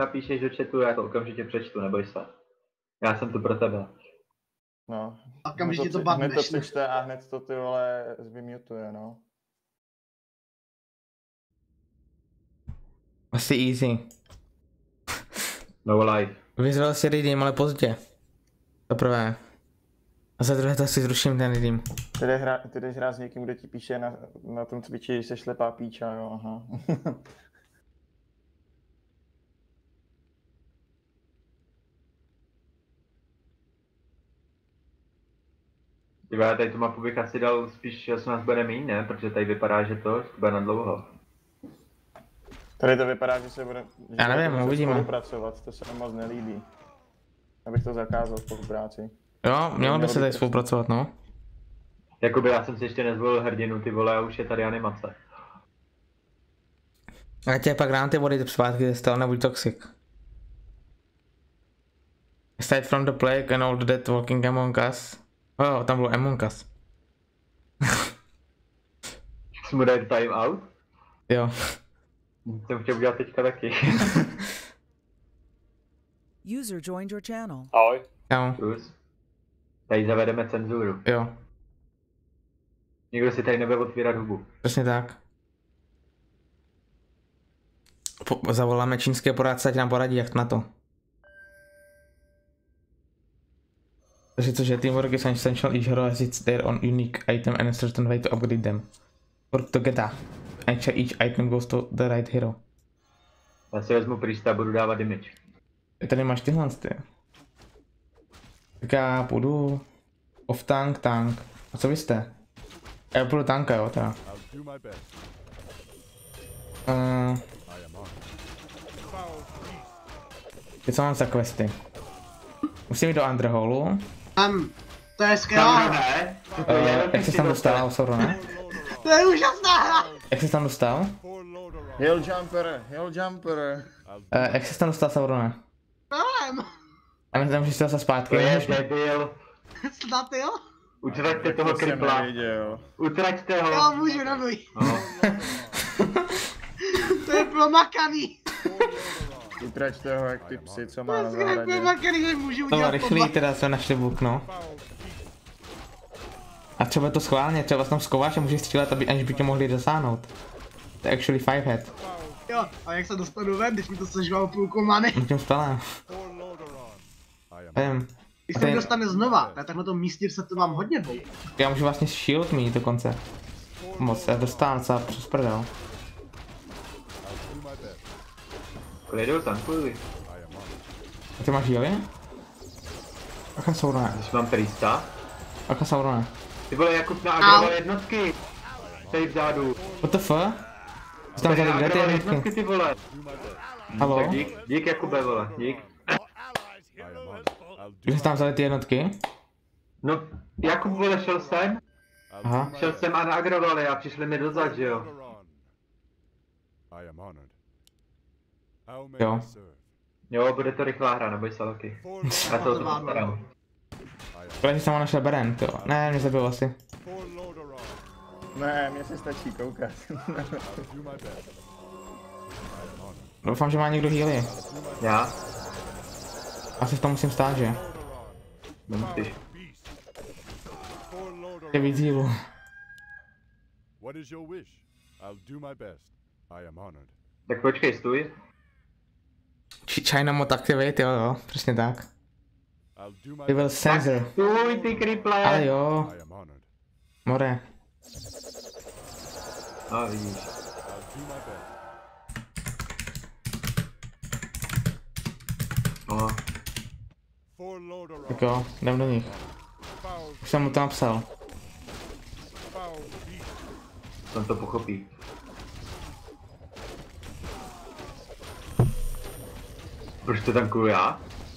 napíšeš do chatu, já to okamžitě přečtu, neboj se. Já jsem tu pro tebe. No. A okamžitě to hned badneš. to přečte a hned to ty vole vymutuje, no. Asi easy. No life. Vyzval si redeem, ale pozdě. Za prvé. A za druhé to si zruším ten redeem. Ty jdeš hrát s někým, kdo ti píše na tom Twitchi, že jsi slepá píča, jo, aha. Já tady tu mapu bych asi dal spíš, že nás bude mít, ne? Protože tady vypadá, že to bude na dlouho. Tady to vypadá, že se bude... Já nevím, uvidíme. Spolupracovat, to se mi moc nelíbí. Abych to zakázal spolupráci. Jo, mělo by se tady spolupracovat, no. Jakoby já jsem si ještě nezvolil hrdinu, ty vole, a už je tady animace. A tě pak dám ty vody zpátky ze stolu, nebuď toxic. Aside from the plague and all the dead walking among us. Oh, tam bylo among us. Jsi mu dali time out? Jo. Jsem chtěl udělat teďka taky. User joined your channel. Ahoj. Jo. Plus. Tady zavedeme cenzuru. Jo. Nikdo si tady nebude otvírat hubu. Přesně tak. Zavoláme čínské poradce, ať nám poradí, jak na to. Takže což je Teamwork is essential, each hero has its their own unique item and a certain way to upgrade them. Work together. And each item goes to the right hero. Já si vezmu priesta a budu dávat damage. Tady máš tyhle ty. Tak já půjdu off tank, tank. A co vy jste? Já půjdu tanka, jo, teda. Teď co mám za questy? Musím jít do Underhallu. To je skvělá. Jak jsi tam dostal, Saurone? To je úžasná hra. Jak jsi tam dostal? Hill jumper. Jak jsi tam dostal, Saurone? Nevím. A nemůžeš se zase zpátky? To je debil. Snad jo? Utraťte toho To jsem kripla. neviděl. Utraťte ho. Jo, můžu, nebuj. No. To je promakaný. Utraťte ho jak ty psy, co má To na je skvělé zahradě. promakaný, že můžu To udělat rychlý, teda jsme našli buk, no. A třeba to schválně, třeba tam skováš a můžeš střílet, aniž by tě mohli dosáhnout. To je actually 5 head. Jo, a jak se dostanu ven, když mi to sežval půlku many? Tím spalem. Když se mi dostane znova, na takhle tom místě se to mám hodně bolí. Já můžu vlastně shield mít dokonce. Moc, já dostávám docela přes prdel. Klidu, tankuj. A ty máš healy? Aka Saurone. Když mám priesta. Aka Saurone. Ty vole, Jakub naagroval jednotky. Tady vzadu. What the fuck? Jsi tam vzali kde ty jednotky? Ty vole. Halo? Tak dík Jakube, vole, dík. Už jsi tam vzali ty jednotky? No, Jakub, vole, šel jsem. Aha. Šel jsem a naagrovali a přišli mi dozad, že jo. Jo. Jo, bude to rychlá hra, neboj se, Loki. Já to postarám. Protože jsem ho našel Beren, jo. Ne, mě zabil asi. Ne, mně se stačí koukat. Doufám, že má někdo healy. Já? Asi v tom musím stát, že? Nemusíš. Je víc healů. Tak počkej, stůj. China mod activate, jo, přesně tak. Ty byl sensor. Stůj, ty kriple. Ale jo. More. A vidíš. No. Tak jo, jdem do nich. Už jsem mu to napsal. On to pochopí. Proč to tankuju já?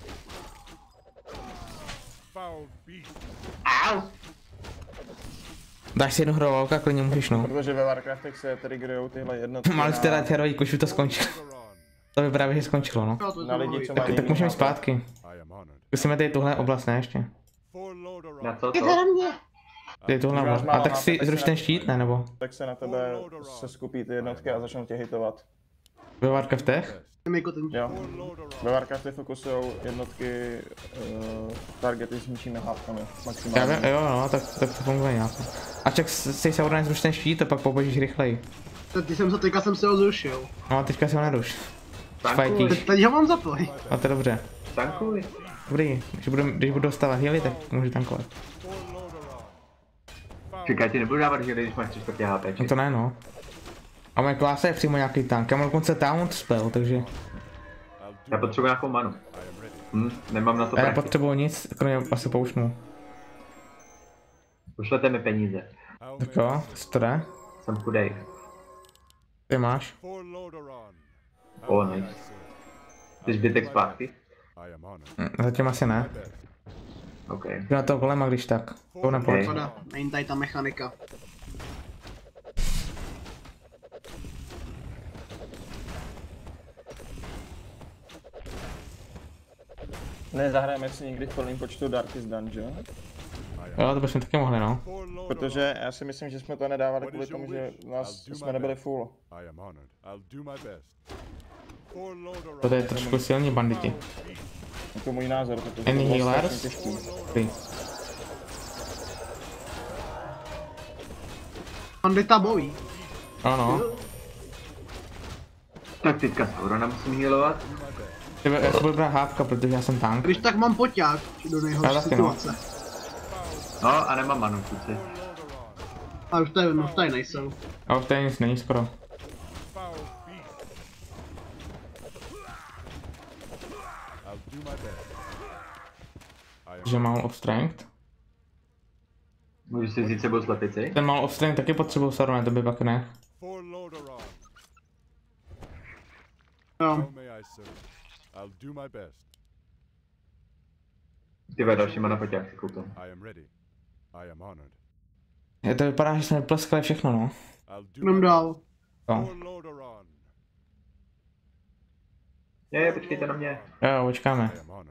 Au! Dáš si jednu hrovalka, klidně můžeš, no. Protože ve Warcraftech se triggerujou tyhle jednotky Mali jste dát heroik, už to skončilo. To vypadá, že skončilo, no. na lidi, co mají Tak můžeme jít zpátky. Zkusíme tady tuhle oblast, ne ještě? Na co Je to? to na mě. Tady tuhle oblast. A tak si zruš ten štít, ne, nebo? Tak se na tebe se skupí ty jednotky a začnou tě hitovat. Ve Warcraftech? Tam jako ten... Jo. Ve Warcraftu fokusujou jednotky targety s ničími hávkami. Já Maximálně. vím, jo, no, tak to funguje nějak. A čak si Sauron zruš ten štít a pak poběžíš rychleji. Teďka jsem se ho zrušil. No a teďka si ho neruš. Tankuj, Fajtíš. Teď ho mám zapoj. A to je dobře. tankuj. Dobrý, když budu dostávat healy, tak můžu tankovat. Čekaj, ti nebudu dávat healy, když máš 3/4 HP. No to ne, no. A moje klása je přímo nějaký tank, já mám dokonce taunt spell, takže... Já potřebuji nějakou manu. Nemám na to Já prachy. nepotřebuji nic, kromě asi poušnu. Pošlete mi peníze. Tak jo, co to jde? Jsem chudej. Ty máš? Nice. Ty zbytek zpátky? Zatím asi ne. OK. Jdu na toho golema, když tak. To nepojď. Škoda, není tady ta mechanika. Nezahrajeme si nikdy v plném počtu Darkest Dungeon. Jo, to bychom taky mohli, no. Protože já si myslím, že jsme to nedávali kvůli tomu, že jsme nebyli full. To je trošku silní banditi. Je to můj názor, protože to Any bylo healers? strašně těžký. Ty. Bandita bojí. Ano. Tak teďka Saurona musím healovat. Já se budu brát hávka, protože já jsem tank. Když tak mám poťák do Já nejhorší taky, no. situace. No a nemám manu, kluci. A už tady nejsou. A už tady nic není skoro. Že mám of strength. Můžu si vzít sebou slepici? Ten mal of strength taky potřebuji Saurona, to by pak ne. Jo. Ty další mana poťák si koupím. Je to vypadá, že jsme vypleskali všechno, no. Jdem dál. Jo, Počkejte na mě. jo, počkáme.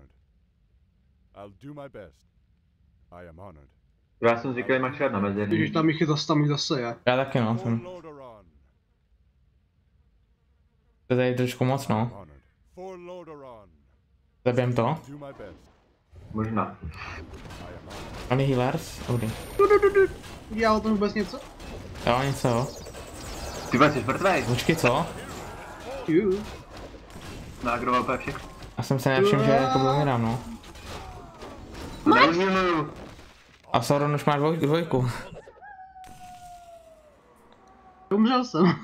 Já jsem zvyklý maxovat na Když mezerní. tam jich zase je. Já taky, no. To je tady trošku moc, no. Zabijem to. Možná. Oni healers? Dobrý. Dělal to vůbec něco? Jo, něco, jo. Ty jsi mrtvej. Počkej, co? Nagroval úplně všechno. Já jsem se nevšiml, že jako byl nedávno. Neumilu. A Sauron už má dvojku. Umřel jsem.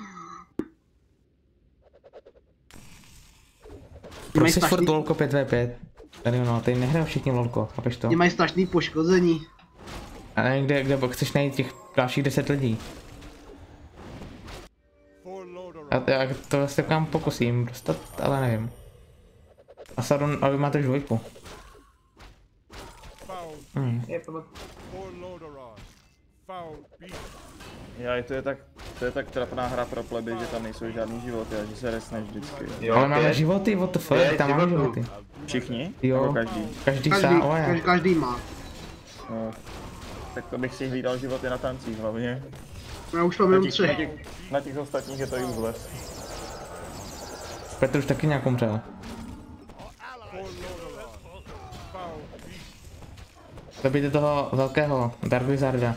Proč jsi furt lolko 5v5? Tady no, tady nehrajou všichni lolko, chápeš to? Oni mají strašný poškození. A nevím, kde chceš najít těch dalších 10 lidí. Já to vlastně kam pokusím dostat, ale nevím. A Sauron, ale vy máte už dvojku. Já, to je tak trapná hra pro pleby, že tam nejsou žádný životy a že se resneš vždycky. Jo, Ale máme pět. životy, what the fuck, tam máme životy. Všichni? Jo, Nebo každý? každý sám, oje. Každý má. No. Tak to bych si hlídal životy na tancích hlavně. Já už mám jenom 3. Na těch ostatních je to useless. Petr už taky nějak umřel. Zabijte toho velkého Dark Wizarda.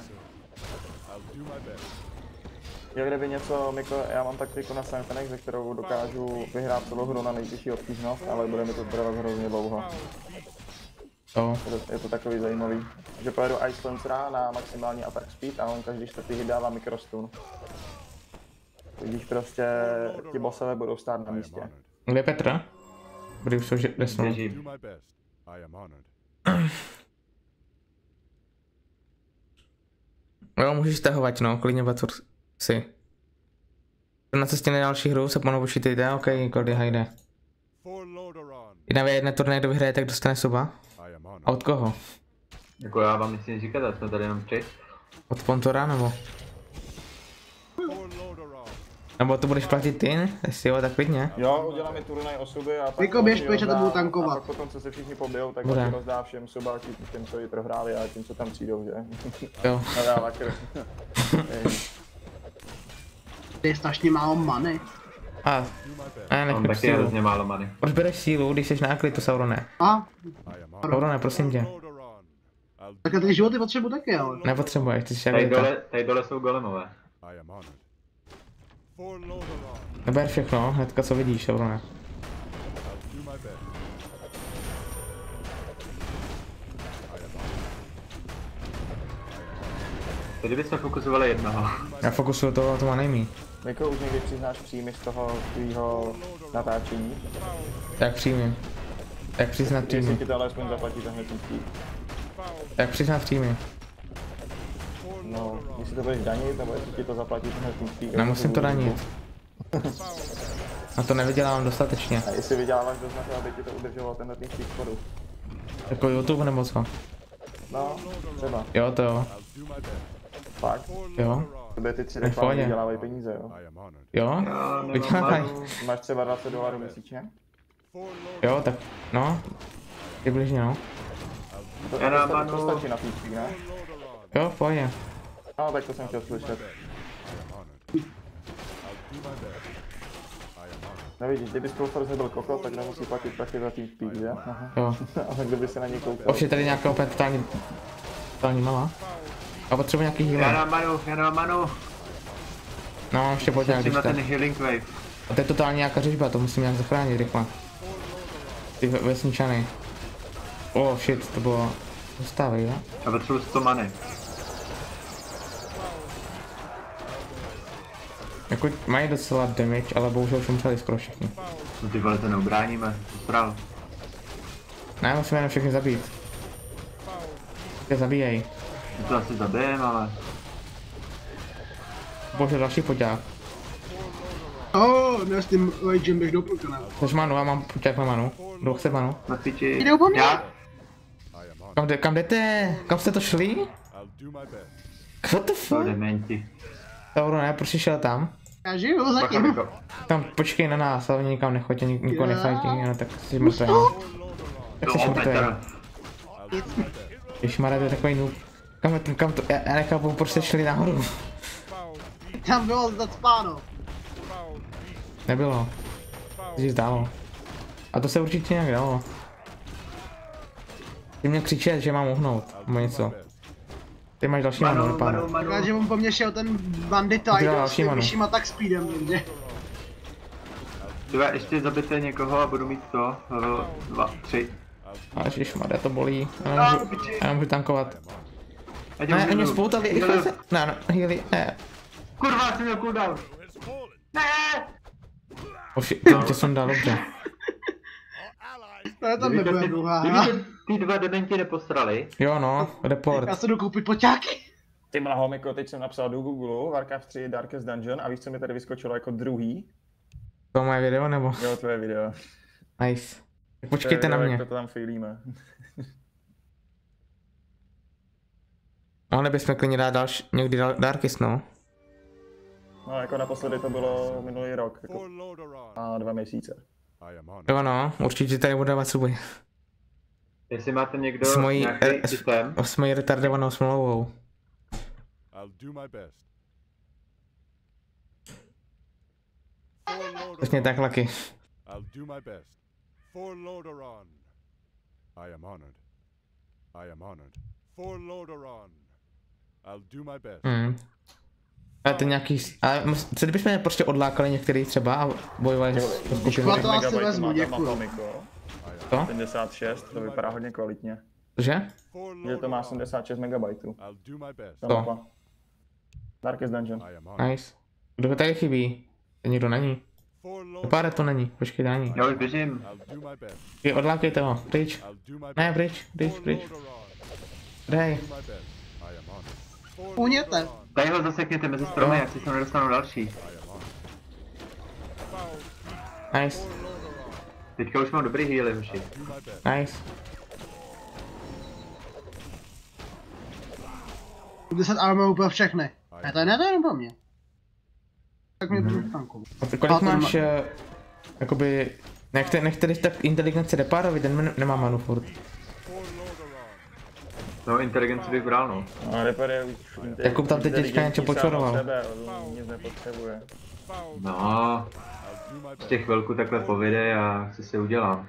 Jo, kdyby něco, Miko, já mám taktiku na Symphonix, ze kterou dokážu vyhrát celou hru na nejtěžší obtížnost, ale bude mi to trvat hrozně dlouho. Jo. Je to takový zajímavý, že pojedu Ice Lancera na maximální attack speed a on každý čtvrtý hit dává mikrostun. Tudíž prostě ti bossové budou stát na místě. Kde je Petr? Bude už že desnou. Běžím. Jo, můžeš stahovat, no, klidně Batur si. Na cestě na další hru se ponovu počítejte, ok, Gordy hajde. 1v1 turnaj, kdo vyhraje, tak dostane suba. A od koho? Jako já vám nechci říkat, ale jsme tady jenom 3. Od sponzora, nebo? Nebo to budeš platit ty, jestli jo, tak klidně. Jo, uděláme turnaj osoby a pak... Miko, běž pryč, rozdá- to budu tankovat. A pak potom, co se všichni pobijou, tak Bude. on rozdá všem suba, těm, co ji prohráli a těm, co tam přijdou, že? Jo. Nadává krv. To je strašně málo many. A ne, On nech taky je sílu. hrozně málo many. Proč bereš sílu, když jsi na Aklitu, Saurone? A? Saurone, prosím tě. Tak ty životy potřebuji taky, ale. Nepotřebuješ, ty jsi Tady Aklita. tady dole jsou golemové. Neber všechno, hnedka co vidíš, Saurone. Tady bychom fokusovali jednoho. Já fokusuju toho, to má nejmí. Miko, už někdy přiznáš příjmy z toho tvýho natáčení? Jak příjmy? Jak přiznat Jestli příjmy? ti to alespoň zaplatí tenhle ten speed. Jak přiznat příjmy? No, jestli to budeš danit, nebo jestli ti to zaplatí tenhle ten speed. Nemusím to danit. A to nevydělávám dostatečně. A jestli vyděláváš dost na to, aby ti to udržovalo tenhle ten speed chodu. Jako YouTube nebo co? No, třeba. Jo, to jo. Fakt. Jo. Tobě ty 3 v reklamy pohodě. vydělávají peníze, jo. Jo? Já Vydělávaj. nemám Máš třeba $20 měsíčně? Jo, tak no. Přibližně no. To, Já to, nám to, manu. to stačí na píčky, ne? Jo, v pohodě. No, tak to jsem chtěl slyšet. No vidíš, kdyby Skullforce nebyl kokot, tak nemusí platit taky za tým speed, že? Aha. Jo. Ale kdyby se na něj koukal. Už je tady nějaká opět totální mala. A potřebuji nějaký Já healer. dám manu. No, ještě pojď nějak Musím na když ten tak. healing wave. A to je totálně nějaká řežba, to musím nějak zachránit rychle. Ty vesničany. Oh shit, to bylo... Dostávej, jo? Já potřebuji 100 many. Jako mají docela damage, ale bohužel už umřeli skoro všichni. No ty vole, to neubráníme. Postral. Ne, musíme jenom všechny zabít. Tě zabíjej. My to asi zabijem, ale... Bože, další poďák. Oh, ne s tím Ragem běž do půlka, ne? Chceš manu, já mám poďák na manu. Kdo chce manu? Na piči. Jdou po mně? Já? Kam jdete? Kam jste to šli? What the To fuck? dementi. Tauro ne, proč jsi šel tam? Já žiju Bacha, zatím. Miko. Tam počkej na nás, ale nikam nechoďte, nikoho nefajtí, no tak jsi mrtvý. No. Jak jsi No, mrtvý? Petr. Ježišmarja, to je takový noob. Kam to, já nechápu, proč jste šli nahoru. Tam bylo zacpáno. Nebylo. To si zdálo. A to se určitě nějak dalo. Ty mě křičet, že mám uhnout, nebo něco. Ty máš další manu, nepadne. Takže on po mně šel ten bandit a Dělá jde s další tím manu. vyšším attack speedem někde. Tyhle, ještě zabijte někoho a budu mít to. Level 2, 3. A ježišmarja, to bolí. Piči. Já nemůžu tankovat. Já tě Ne, můžu- oni spoutali, rychle se. Ne, healy, ne. Kurva, já jsem měl cooldown. Ne! Oši, to tě sundal, dobře. To je tam nebude dlouhá hra. Kdyby ty dva dementi neposrali, Jo no, report. Já se jdu koupit poťáky. Ty mlaho, Miko, teď jsem napsal do Google Warcraft 3 Darkest Dungeon a víš, co mi tady vyskočilo jako druhý? To moje video nebo? Jo, tvoje video. Nice. Tak počkejte na mě. Jak to tam failíme. Mohli bychom klidně dát další, někdy Darkest, no. No, jako naposledy to bylo minulý rok, jako a 2 měsíce. Jo no, určitě tady bude dávat svůj. jestli máte někdo S mojí, nějaký systém, s mojí retardovanou smlouvou. Přesně tak, Lucky. Ale to nějaký, ale co kdybychom prostě odlákali některý třeba a bojovali s skupinou? Škoda to asi Megabyte vezmu, má ta děkuju. mapa, Miko. To? 76, to vypadá hodně kvalitně. Že? Že to má 76 MB. Ta To. mapa. Darkest Dungeon. Nice. Kdo tady chybí? To nikdo není. Vypadá to není, počkej, není. já už běžím. Odlákejte ho, pryč. Ne, pryč. Dej. Uněte. Tady ho zasekněte mezi stromy, jak si se nedostanu další. Nice, Teďka už mám dobrý healy, hoši. nice. 10 armor úplně všechny. Ne, to je jenom pro mě. Tak mi budu tanku. A ty kolik máš, jakoby, nechte když tak inteligenci repárovi, ten nemá manu furt. No, inteligenci bych bral, no. No, Reaper je už Jakub tam teď teďka něco počoroval. Sebe, on nic nepotřebuje. No, Ještě chvilku takhle povede a co si udělám.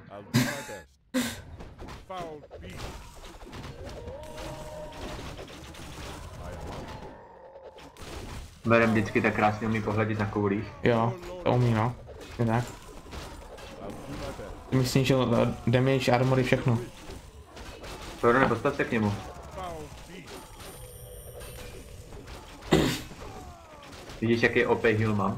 Berem vždycky tak krásně umí pohledět na koulích. Jo, to umí, no. Je tak. Ty mi snížil damage, armory, všechno. Torne, postav se k němu. Vidíš, jaký OP heal mám?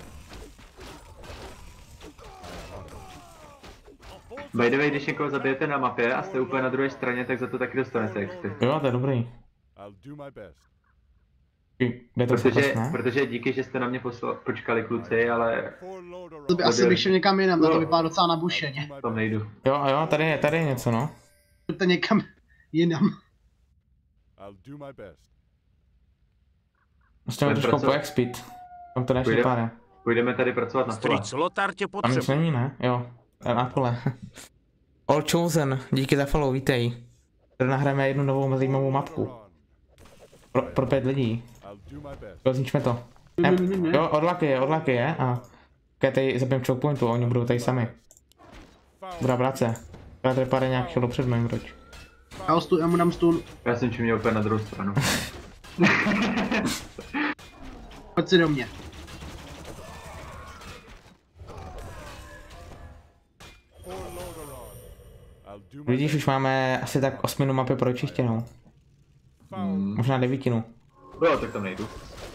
By the way, když někoho zabijete na mapě a jste úplně na druhé straně, tak za to taky dostanete XP. Jo, to je dobrý. Kde to Protože díky, že jste na mě počkali kluci, ale... To by asi bych šel někam jinam, to vypadá docela nabušeně. Tam nejdu. Jo, tady je něco, no. To někam jinam. Musíme trošku poexpít. Tam to ještě pár. Půjdeme tady pracovat na pole. Lotar tě Tam nic není, ne? Jo, na pole. All Chosen, díky za follow, vítej. Tady nahráme jednu novou zajímavou mapku. Pro 5 lidí. Jo, zničme to. Jo, odlaky je a když tady zabijem choke pointu, oni budou tady sami. Dobrá práce. Já tady pár nějak šel dopřed mým roč. Já mu dám stun. Já jsem čím měl úplně na druhou stranu. Pojď si do mě. Vidíš, už máme asi tak 8 mapy pročištěnou. Možná 9. Jo, tak tam nejdu.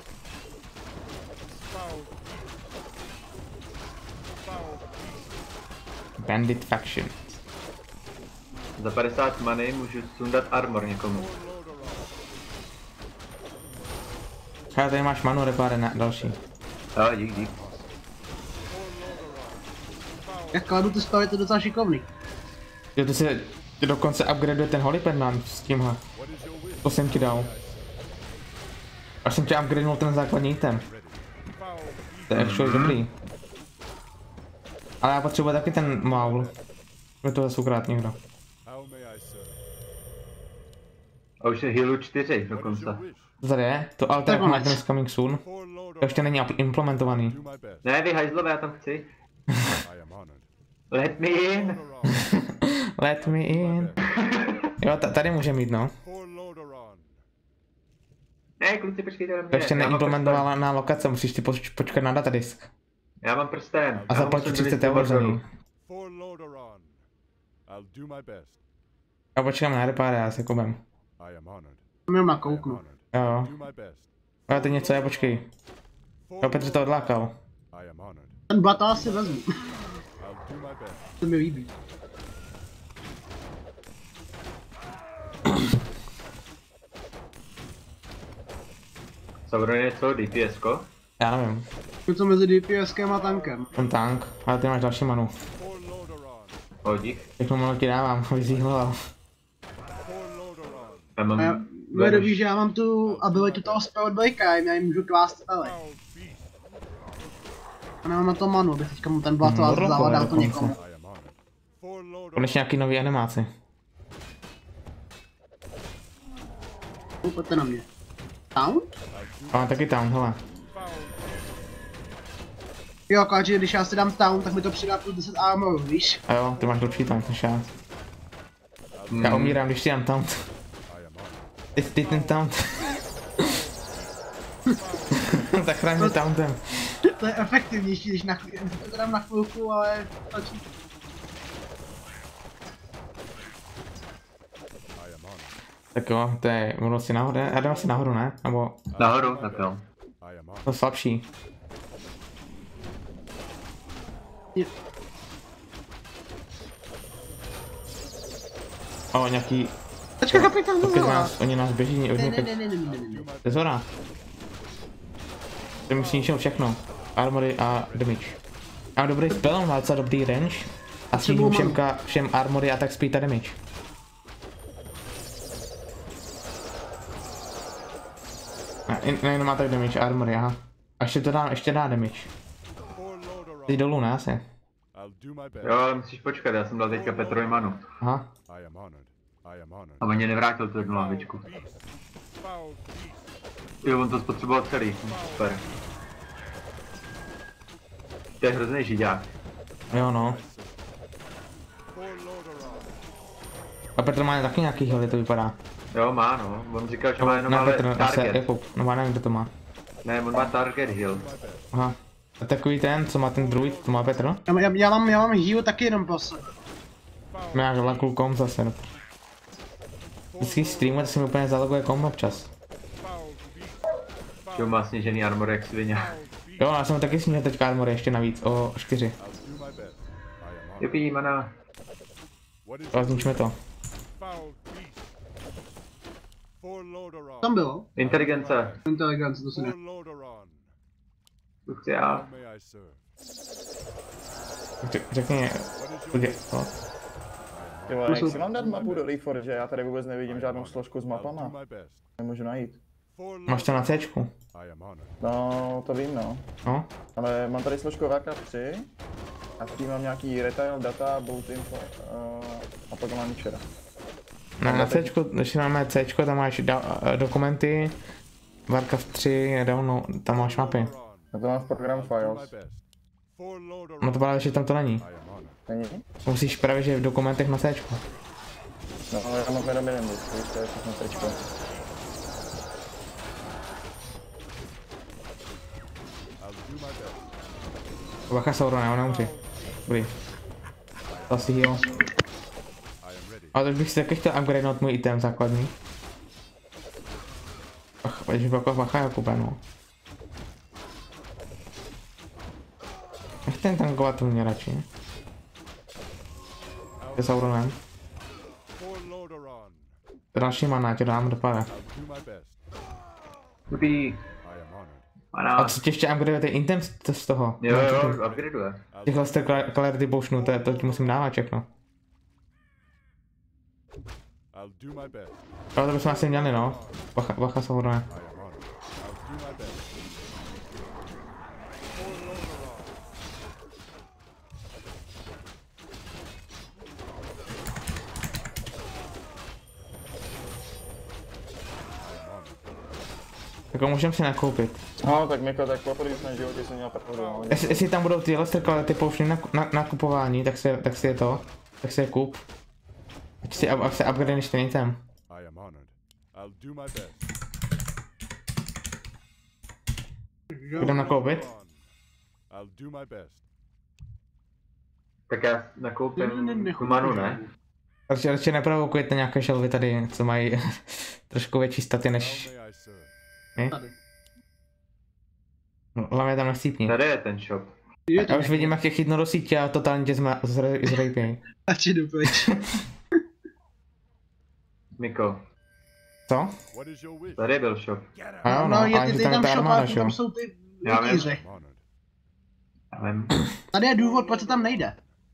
Bandit Faction. Za 50 money můžu sundat armor někomu. Hele, tady máš manu repáre na další. Jo, dík. Jak kladu ty spely, to je docela šikovný. Jo, ty dokonce upgradeuje ten Holy Pendant s tímhle. To jsem ti dal. Až jsem ti upgradenul ten základní item. To je actually dobrý. Ale já potřebuji taky ten maul. Mě to zase ukrát někdo. A už je healu 4 dokonce. To tady je? To Alter Command coming soon. To ještě není implementovaný. Ne, vy hajzlové, já tam chci. Let me in. Let me in. Jo, tady může mít, no. Ne, kluci, počkejte na mě. To ještě neimplementovala na lokace, musíš ty počkat na datadisk. Já mám prsten. A zaplatit 30 € za ní. Já počkám na repáre, já se koupím. Měl na kouknu. Jo. Ale teď něco, já počkej. Jo, Petr to odlákal. Ten bata asi vezmu. To mi líbí. Sauron je co, DPS-ko? Já nevím. Co mezi DPSkem a tankem. Ten tank, ale ty máš další manu. Dík. Všechno manu ti dávám, vyzíhloval. Já mám... Já dobí, že já mám tu abilitu toho spell dvojka, já jim můžu klást spely. A nemám na to manu, abych teďka mu ten blato a zavadal to někomu. Konečně nějaký nový animáci. Pojďte na mě. Town? A taky town, hele. Jo, akorát, že když já si dám town, tak mi to přidá plus 10 armor, víš? A jo, ty máš lepší town než já. Já umírám, když si dám town. Ty ten town. Zachraň mě towntem. To je efektivnější, když to dám na chvilku, ale stačí. Tak jo, to je, budu asi nahoru, já jdem asi nahoru, ne? Nebo... Nahoru, tak jo. To slabší. O, nějaký... Počkej, kapitán, Oni nás běží od někud. Ne. To je zhora. To mi snížil všechno. Armory a damage. Mám dobrý spell, mám docela dobrý range. A snížím všem armory a tak speed a damage. Ne, nemá tak damage, armory, aha. A ještě dá damage. Teď dolů, ne asi. Jo, ale musíš počkat, já jsem dal teďka Petrovi manu. Aha. A on mě nevrátil tu jednu lávičku. Jo, on to spotřeboval celý, super. To je hrozný židák. Jo no. A Petr má taky nějaký healy, to vypadá. Jo, má no. On říkal, že má jenom Ne, ale Petr, target. Jakub, no má nevím, kdo to má. Ne, on má target heal. Aha. A takový ten, co má ten druid, to má Petr? Já mám heal taky jenom posle. Má nějak lakul kom zase. Vždycky streamuje, to si mi úplně zaloguje kom občas. Že má snížený armor jak svině. Jo, já jsem taky snížil teďka armory ještě navíc, o 4. Jupí, mana. Ale zničme to. Tam bylo. Inteligence. Inteligence, to si ne. To chci já. Řekni, no. Jo, jak si mám dát mapu do Reforge, já tady vůbec nevidím žádnou složku s mapama. Nemůžu najít. Máš to na Cčku? No, to vím no. No. Ale mám tady složku Warcraft 3 a v tím mám nějaký retail data, boot info a pak mám včera. No, na Cčku, když máme Cčko, tam máš dokumenty, Warcraft 3, download, tam máš mapy. No to mám v program files. No to právě, že tam to není. Není? Musíš právě, že v dokumentech na Cčku. No ale já mám jenom jeden disk, víš, to je všechno tričko. Bacha Sauron, já neumři. Dobrý. To asi heal. Ale teď bych si taky chtěl upgradenout můj item základní. Ach, když bych bacha Jakube, no. Nech ten tankovat mě radši. Je Sauronem. Další mana, tě dám do pare. Jupí. Mana. A co tě ještě upgradeuje ten item z toho? Jo, upgradeuje. Těch Luster Clarity Potionů, to ti musím dávat všechno. Ale to bychom asi měli, no. Bacha Saurone. Tak ho můžeme si nakoupit. No tak Miko, tak poprvé v mém životě jsem měl pravdu, no. Jestli tam budou ty Luster Clarity Potiony na kupování, tak si je to. Tak si je kup. Ať si upgradeneš ten item. Jdem nakoupit? Tak já nakoupím humanu, ne? Radši neprovokujete nějaké šelvy tady, co mají trošku větší staty než... My? Hlavně tam nechcípni. Tady je ten shop. Já už vidím, jak tě chytnu do sítě a totálně tě zrejpěj. Radši jdu pryč. Miko, Co? tady byl shop. A jo, no, No, ale je ty tam je tam ta armáda, shop, jo. tam jsou ty Já vím. vítěři. Já vím. Tady je důvod, proč se tam nejde.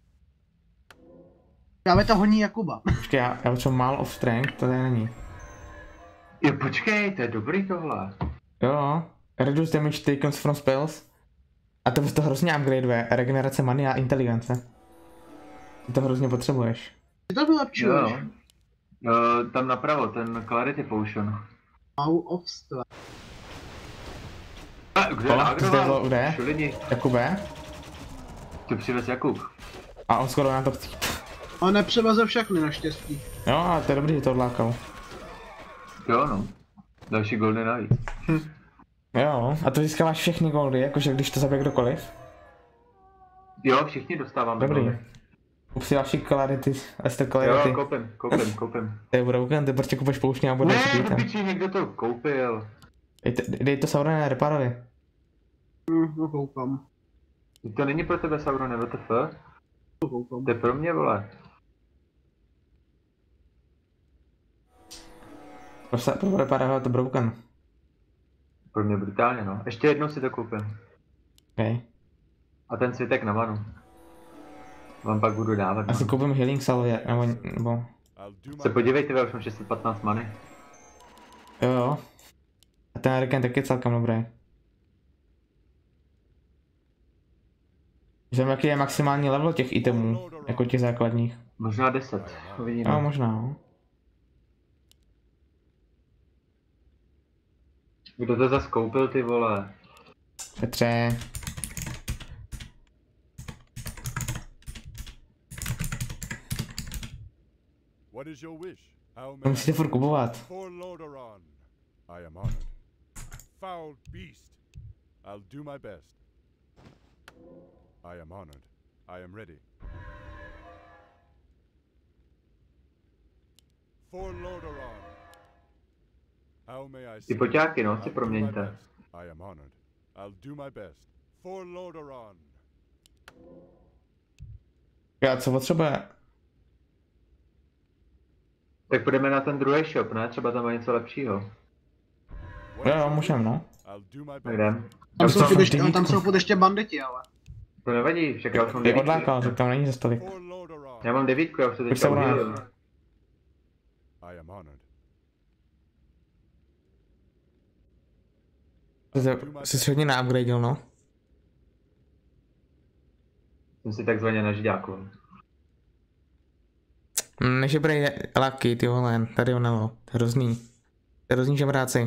Právě to honí Jakuba. Počkej, já potřebuji málo of strength, to tady není. Jo, počkej, to je dobrý tohle. Jo, reduce damage taken from spells. A to bys to hrozně upgradeuje, regenerace many a inteligence. Ty to hrozně potřebuješ. Ty to vylepčuješ. Tam napravo, ten Clarity Potion. Mau of strength. Kde To lágroval? je kde? Lidi, Jakube? to přivez Jakub. A on skoro na to chce. On nepřeveze všechny naštěstí. Jo, ale to je dobrý, že to odlákal. Jo no. Další goldy navíc. Jo, a to získáváš všechny goldy, jakože když to zabije kdokoliv. Jo, všichni dostáváme Dobrý. goldy. Kup si další clarity, Lester Jo, clarity. koupím. To je broken, ty prostě kupuješ pouštně a budeš si Ne, ten. piči, někdo to koupil. Dej to Saurone Reparovi. No koukám. To není pro tebe, Saurone, WTF? To koukám. To je pro mě, vole. Pro Reparovi to broken. Pro mě brutálně, no. Ještě jednou si to koupím. Okay. A ten svitek na manu. Vám pak budu dávat. Asi manu. koupím healing salve, nebo... Se podívejte, už mám 615 many. Jo. A ten regen taky je celkem dobrý. Vím, jaký je maximální level těch itemů, jako těch základních. Možná 10, uvidíme. No, možná, no. Kdo to zas koupil, ty vole? Petře. What is your wish? How To may musíte furt kupovat. For Lordaeron. I am honored. Foul beast. I'll do my best. I am honored. I am ready. For Lordaeron. How may I Ty poťáky, no, si I'll do my proměňte. best. I am honored. I'll do my best. For Lordaeron. Já co potřebuje? Tak půjdeme na ten druhý shop, ne? Třeba tam má něco lepšího. Jo, můžem, no. I'll do my Tak best. jdem. Tam jsou furt ještě banditi, ale. To nevadí, však já už mám Ty 9. odlákal, tak tam není za stolik. For Lordaeron. Já mám 9, já už se Už teďka se volá. udělil. I am honored. Jsi hodně naupgradil, no. Jsem si takzvaně na žiďáku. Než je brej Lucky, ty vole, tady onelo. To je hrozný. To je hrozný žebráci.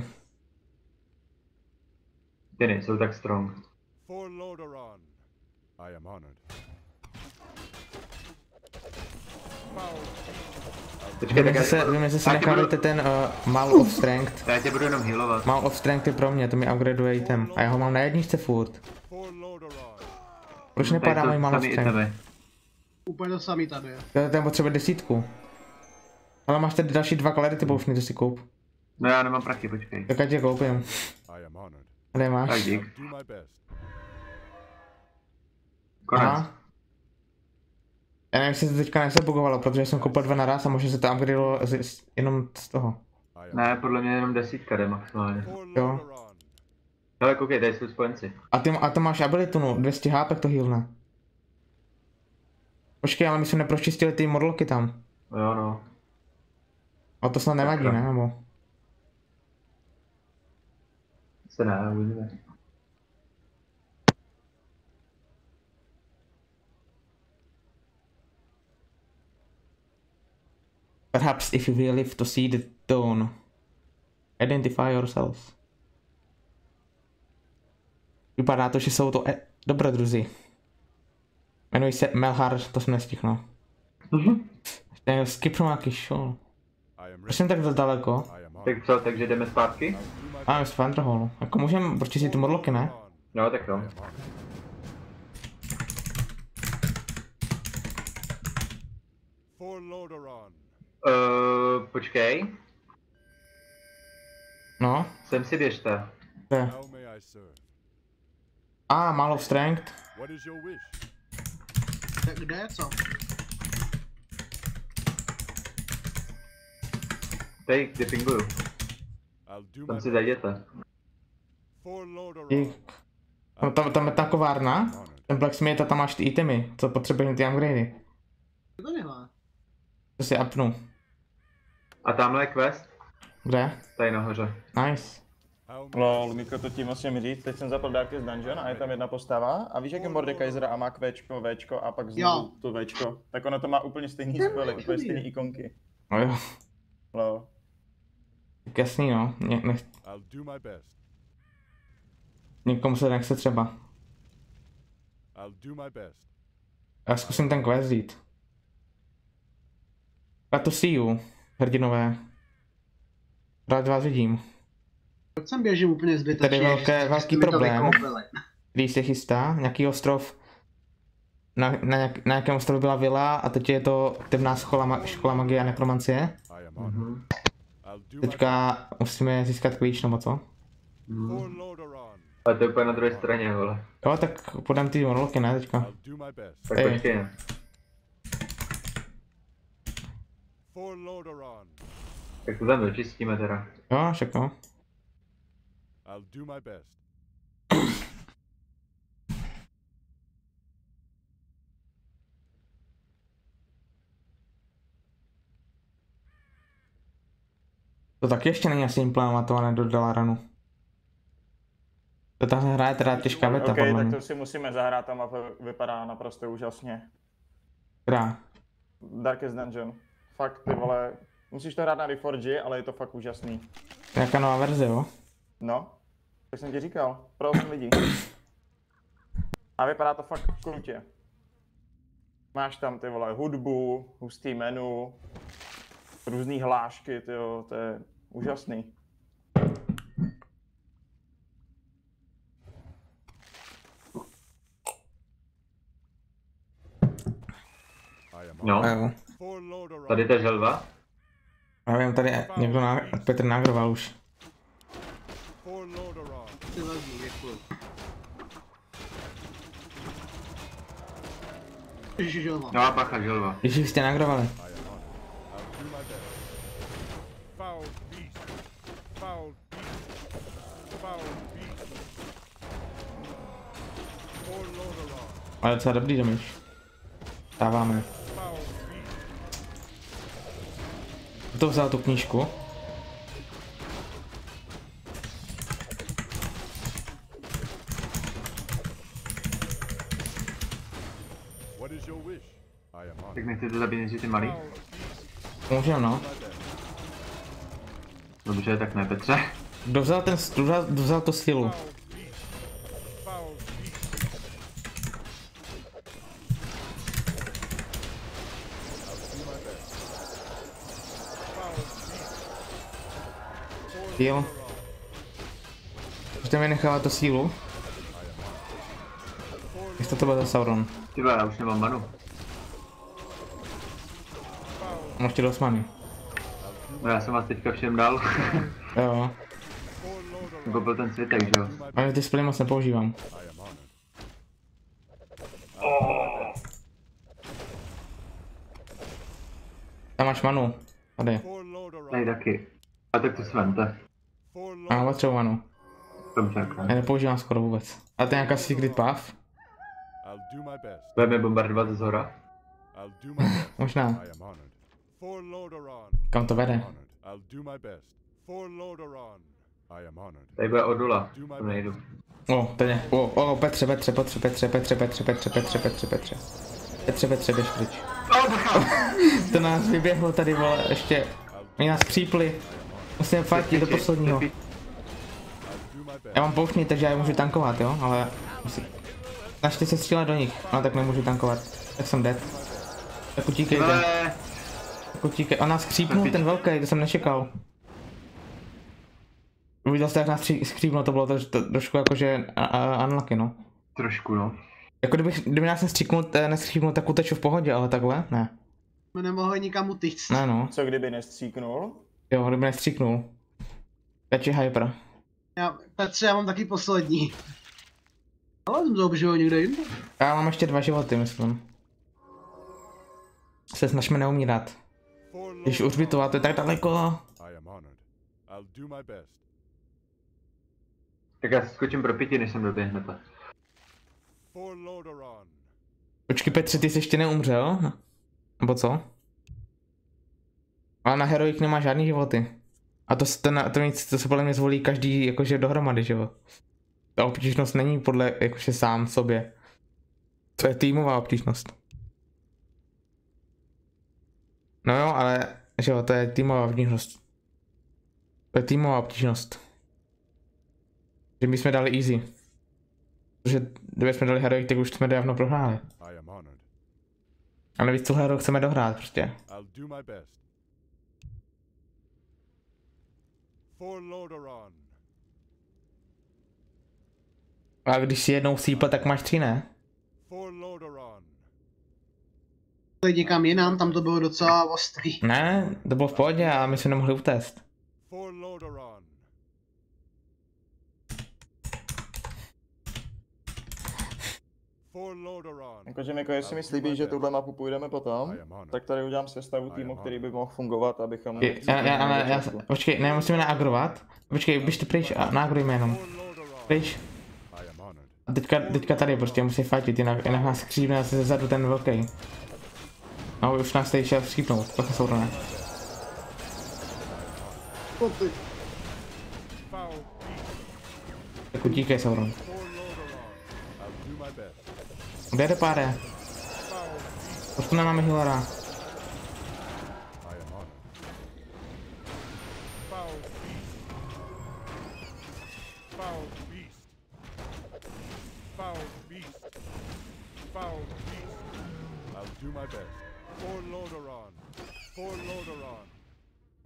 Ty nejsou tak strong. For Lordaeron. I am honored. Počkej, tak Vy mi zase já tě budu- necháváte ten Mal of Strength. já tě budu jenom healovat. Mal of Strength je pro mě, to mi upgradeuje item. A já ho mám na jedničce furt. For Lordaeron. Proč Tady nepadá jsou můj Mal of samý Strength? itemy. Úplně to samý tady je. Ten potřebuje 10. Ale máš tady další 2 clarity potiony, to si koup. No já nemám prachy, počkej. Tak ať je koupím. I am honored. Kde Tak máš? dík. Do my best. Konec. Aha. Já nevím, jestli se to teďka nezabugovalo, protože jsem koupil 2 naraz a možná se to upgradeovalo jenom z toho. I am Ne, podle mě jenom 10 jde maximálně. For Jo. Lordaeron. Ale koukej, tady jsou spojenci. A to máš abilitu, no, 200 HP to healne. Počkej, ale my jsme nepročistili ty modloky tam. Jo no. A to snad nevadí, ne? Nebo? Se ne, uvidíme. Perhaps if you will live to see the dawn. Identify yourselves. Vypadá to, že jsou to dobrodruzi. Jmenuji se Melhar, to jsem nestihnul. Skipnu nějaký show. I am Proč ready. jsem tak daleko? I am honored. Tak co, takže jdeme zpátky? A z Vanderhallu. Jako můžeme pročistit ty modloky, ne? No tak jo. For Lordaeron. Počkej. No, Sem si běžte. to je. How may I serve? Mal of Strength. What is your wish? Tak kde je co? Tady, kde pinguju. I'll do my Tam si best. zajděte. For Lordaeron. Dík. Tam je ta kovárna. Ten blacksmith a tam máš ty itemy, co potřebuješ ty upgradey. To nehlá. To si upnu. A tamhle je quest. Kde? Tady nahoře. Nice. How may Lol, Miko, to ti musím říct, teď jsem zapl Darkest Dungeon a je tam jedna postava a víš jak je Mordekaisera a má Kvéčko, Včko a pak znovu to Včko, tak ono to má úplně stejný spely, úplně stejný ikonky. No jo. Lol. Tak jasný, no. I'll do my best. Někomu se nechce třeba. I'll do my best. Já zkusím ten quest jít. A to see you, hrdinové. Rád vás vidím. Proč sem běžím úplně zbytečně? Tady velký že jste mi to problém. vykoupili? Který se chystá, nějaký ostrov. Na nějakém ostrovu byla vila a teď je to temná škola magie a nekromancie. I am honored. I'll do my best. Teďka musíme získat klíč nebo co? For Lordaeron. Ale to je úplně na druhé straně, vole. Jo, tak podám ty monology, ne teďka. I'll do my best. Tak Ej. počkej. For Lordaeron. Tak to tam dočistíme teda. Jo, však no. I'll do my best. To taky ještě není asi implementované do Dalaranu. To ta hra je teda těžká beta, Ok, podle tak mě. to si musíme zahrát, ta mapa vypadá naprosto úžasně. Která? Darkest Dungeon. Fakt ty vole, musíš to hrát na Reforge, ale je to fakt úžasný. Nějaká nová verze, jo? No, tak jsem ti říkal, pro 8 lidí. A vypadá to fakt krutě. Máš tam ty vole hudbu, hustý menu, Různý hlášky, tyjo, to je úžasný. No, Jo. tady ta želva. Já vím, tady někdo Petr nagroval už. Ty vezmu, děkuju. Ježiš, jo, mám. No a bacha, želva. Když jste nagrovali. Ale docela dobrý damage. Dáváme. Kdo vzal tu knížku? Tak nechcete zabít nejdřív ty malý? Můžeme, no. Dobře, tak ne, Petře. Kdo vzal to sílu? Jo. Můžete mi nechávat tu sílu? Jestli to byl Sauron. Ty vole, já už nemám manu. Mám ještě dost many. No já jsem vás teďka všem dal. Jo. Jako byl ten světek, že jo? Ale ty spily moc nepoužívám. Tam máš manu. Tady. Tady taky. A tak to si vemte. Mám potřebu manu. Dobře, Já nepoužívám skoro vůbec. A to je nějaká secret path? Budeme bombardovat z hora. Možná. Kam to vede? Tady bude odula. To nejdu. O, tady. O, Petře, běž pryč. To nás vyběhlo tady, vole, ještě. Oni nás přípli. Musíme fajtit do posledního. Já mám pouštní, takže já je můžu tankovat, jo, ale musí. Snažte se střílet do nich, no tak nemůžu tankovat. Tak jsem dead. Tak utíkejte. Tak utíkej. On nás skřípnul ten velký, to jsem nečekal. Uviděl jste, jak nás skřípnul, to bylo trošku jakože unlucky, no. Trošku, no. Jako kdyby nás neskřípnul, tak uteču v pohodě, ale takhle, ne. My nemohli nikam utíct. Ne, no. Co kdyby nestříknul? Jo, kdyby nestříknul. Peči hyper. Petře, já mám taky poslední. Ale jsem zaužil někde jinde. Já mám ještě 2 životy, myslím. Se snažíme neumírat. Když Uřbitova, to je tak daleko. Tak já si skočím pro 5, než sem doběhnete. Počkej Petře, ty jsi ještě neumřel? Nebo co? Ale na Heroic nemá žádný životy. A to se podle mě zvolí každý jakože dohromady, že jo? Ta obtížnost není podle jakože sám sobě. To je týmová obtížnost. No jo, ale že jo, to je týmová obtížnost. To je týmová obtížnost. Že my jsme dali easy. Protože kdyby jsme dali Heroic, tak už jsme dávno prohráli. Ale víc tohle rok chceme dohrát prostě. A když si jednou sípl, tak máš 3, ne? To je někam jinam, tam to bylo docela ostrý. Ne, to bylo v pohodě a my jsme nemohli utéct. Jakože Miko, jestli mi slíbíš, že tuhle mapu půjdeme potom, tak tady udělám sestavu týmu, který by mohl fungovat, abychom... Počkej, ne, musíme naagrovat. Počkej, běžte pryč a naagrujme jenom. Pryč. A teďka tady prostě musí fightit, jinak nás skřípne zase zezadu ten velký. No už nás tady šel skřípnout, to jsou ne. Tak utíkej, Sauron. Kde jde páre? Proč tu nemáme healera?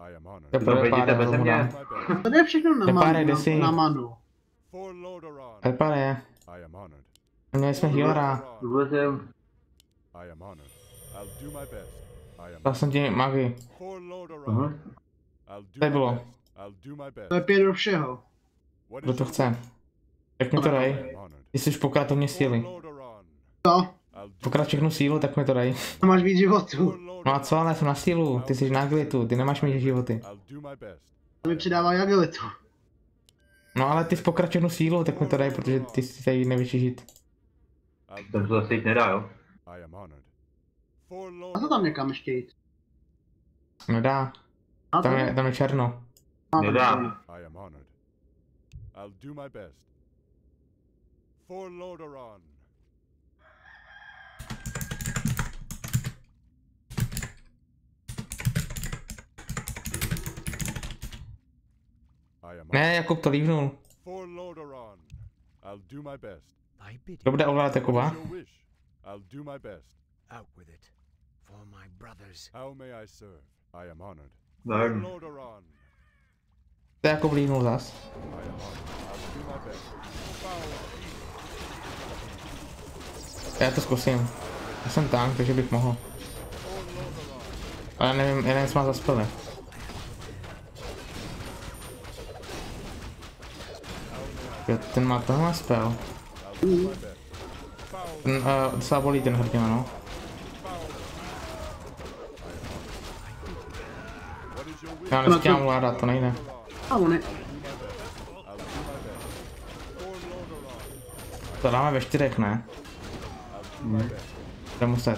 I am honored. To To bude vidíte pár, beze mu mě? dám. My best. To je všechno na Vypadej, jde manu. si. Na manu. For Lordaeron. Vypadej. I am honored. Měli jsme healera. Vůbec I am honored. I'll do my best. I am Dal jsem ti magi. for Lordaeron. Mhm. I'll do Tady my bylo. best. I'll do my best. To je 5 do všeho. What Kdo is to your chce? Tak mi to dej. I am honored. Ty jsi už pokratil mě For síly. Lordaeron. Co? I'll do Pokrat všechnu sílu, tak mi to dej. To máš víc for životů. Lordaeron. No a co, ale jsem na sílu. Ty jsi na agilitu, ty nemáš mít životy. I'll do my best. To mi přidává agilitu. No ale ty jsi pokrat všechnu sílu, tak mi to dej, protože ty jsi tady největší žít. I'll do Ten to zase jít nedá, jo? I am honored. For A to Lordaeron. tam někam ještě jít. Nedá, A to tam je černo. Nedá. I am honored. I'll do my best. For Lordaeron. I am Ne, honored. Jakub to lívnul. For Lordaeron. I'll do my best. I bid Kdo you bude ovládat Jakuba? What is your wish? I'll do my best. out with it. For my brothers. How may I serve? I am honored. No, For nevím. Lordaeron. To Jakub lívnul zas. I am honored. I'll do my best. Foul beast. Já to zkusím. Já jsem tank, takže bych mohl. For Lordaeron. Ale nevím, jeden jsme zaspali. Jo, ten má tenhle spell. I'll do my best. Foul. Ten docela bolí ten hrdina, no. What is your wish? Já nestíhám ovládat, to nejde. A on je. I'll do my best. For Lordaeron. To dáme ve 4, ne? I'll do my best. Bude muset.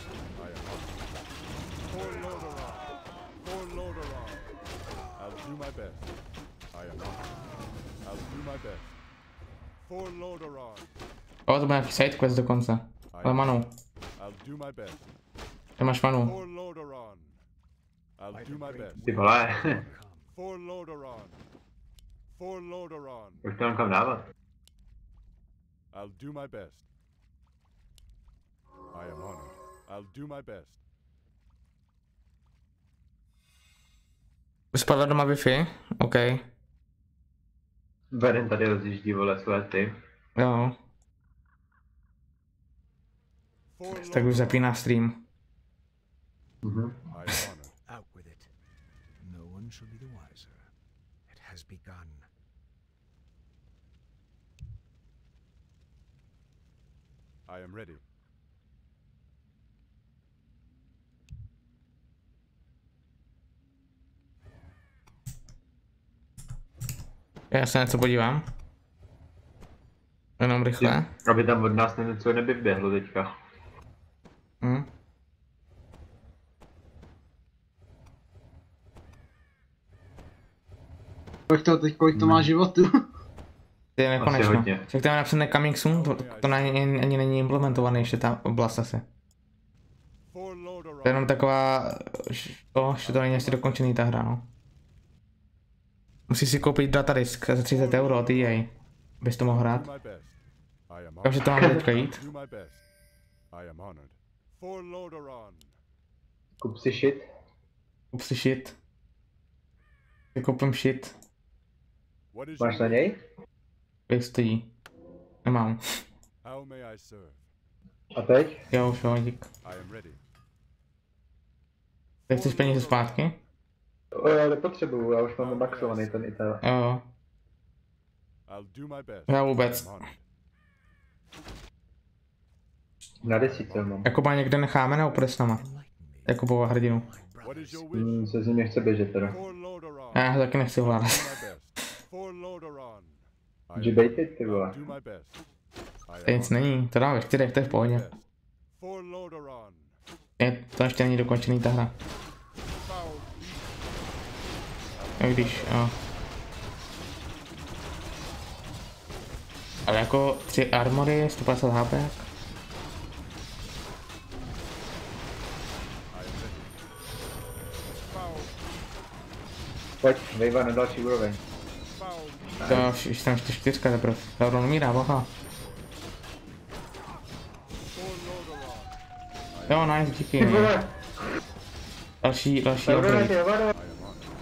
For Lordaeron. For Lordaeron. I'll do my best. I am honored. I'll do my best. For Lordaeron. O, to bude nějaký sidequest dokonce. Ale manu. I'll do my best. Ty máš manu. For Lordaeron. I'll do my best. Ty vole. For Lordaeron. For Lordaeron. Už to mám kam dávat. I'll do my best. I am honored. I'll do my best. Už spadla doma Wi-Fi? OK. Veden tady rozjíždí, vole, své ty. Jo, For tak už zapíná stream. Mhm. I am honored. Out with it. No one shall be the wiser. It has begun. I am ready. Já se něco podívám. Jenom rychle. Aby tam od nás něco nevyběhlo teďka. Hm. Kolik to má životů? To je nekonečno. hodně. Však tam je napsané coming soon, to ani není implementovaný ještě ta oblast asi. For Lordaeron. To je jenom taková, že to není ještě dokončený ta hra, no. Musíš si koupit datadisk za 30 euro od EA, abys to mohl hrát. Do my best. I am Takže honored. to máme teďka jít. Do my best. I am honored. For Lordaeron. Kup si shit. Kup si shit. Si koupím shit. What is Máš your na wish? něj? Kolik stojí? Nemám. How may I serve? A teď? Jo, už jo, dík. I am ready. Tak chceš peníze zpátky? Já nepotřebuju, já už mám maxovaný ten itel. Jo, I'll do my best. já I vůbec. am honored. Na 10 mám. Jakuba někde necháme nebo půjde s náma? Enlighten me. Jakubova hrdinu. My What is brothers. your wish? Se z ní nechce běžet teda. For Lordaeron. Já ho taky nechci ovládat. Do my best. For Lordaeron. I am Džibejty, ty I'll vole. do my best. I To nic není, to dám ve 4, to je v pohodě. best. For Lordaeron. To ještě není dokončený ta hra. Foul beast. Jo, když, jo. Ale jako 3 armory, 150 HP. I am ready. Foul. Pojď, vejva na další úroveň. Foul beast. To už tam ještě 4 teprve. To rovnou umírá, boha. For Lordaeron. Jo, nice, díky. Další Vejva, upgrade. vejva, I am honored.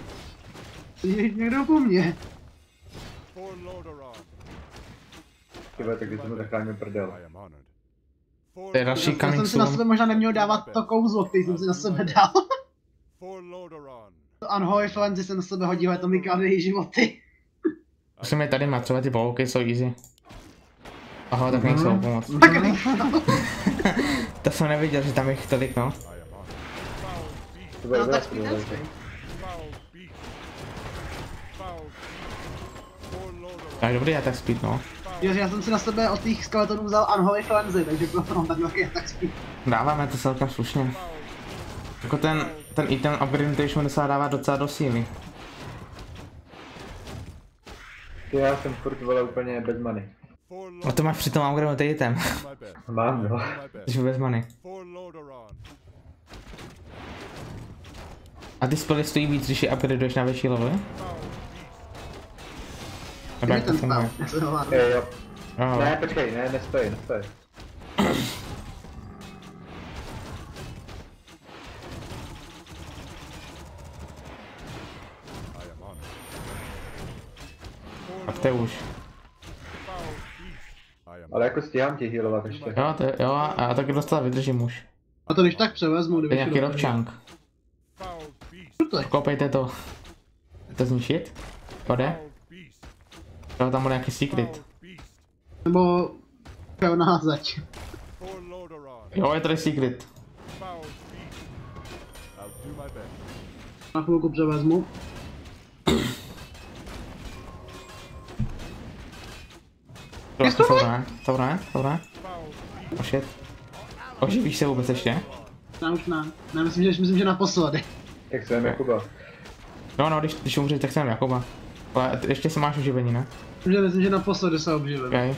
Někdo po mně. For Lordaeron, Tyba, tak když jsme zachránil prdel. I am honored. For To je další Já jsem coming si na sebe soon. možná neměl dávat to kouzlo, který jsem si na sebe dal. For Lordaeron, To Unholy Frenzy se na sebe hodí, ale to mi kradne životy. Musíme tady matřovat, ty polouky jsou easy. Aha, tak nejsou pomoc. Tak To jsem neviděl, že tam je tolik, no. To bude no, tak dobré. speed. foul beast. Foul beast. For Lordaeron, Tak dobrý attack speed, no. Já jsem si na sebe od těch skeletonů vzal Unholy Frenzy, takže proto mám tak velký attack speed. Dáváme to celkem slušně. Jako ten item upgradation se dává docela do síly. Já jsem furt vole úplně bez money. for A to máš přitom upgradovaný item. my best. Mám, no. My best. Jsi bez money. For Lordaeron, A ty spely stojí víc, když je upgraduješ na větší level? Nebo jak to ten funguje? spell, já se ho vládnu. Jo. Jo, Ne, počkej, ne, nespej. I am honored. tak to je už. Foul beast, I am Ale jako stíhám tě healovat ještě. Jo, a já taky dostala vydržím už. A to když tak převezmu, To kdyby je nějaký rockchunk. foul beast. Kopejte to. Je to zničit? Pade? Foul beast. Jo, tam bude nějaký secret. Foul beast. Nebo chtěl naházet. For Lordaeron, Jo, je tady secret. foul beast. I'll do my best. Na chvilku převezmu. To dobré. Foul beast. Oh shit. Oživíš se vůbec ještě? Ne, už ne. Ne, myslím, že naposledy. Jak jsem Jakuba. No, když umřeš, tak jsem Jakoba. Ale ještě se máš oživení, ne? Myslím, že naposledy se obživím. Okay.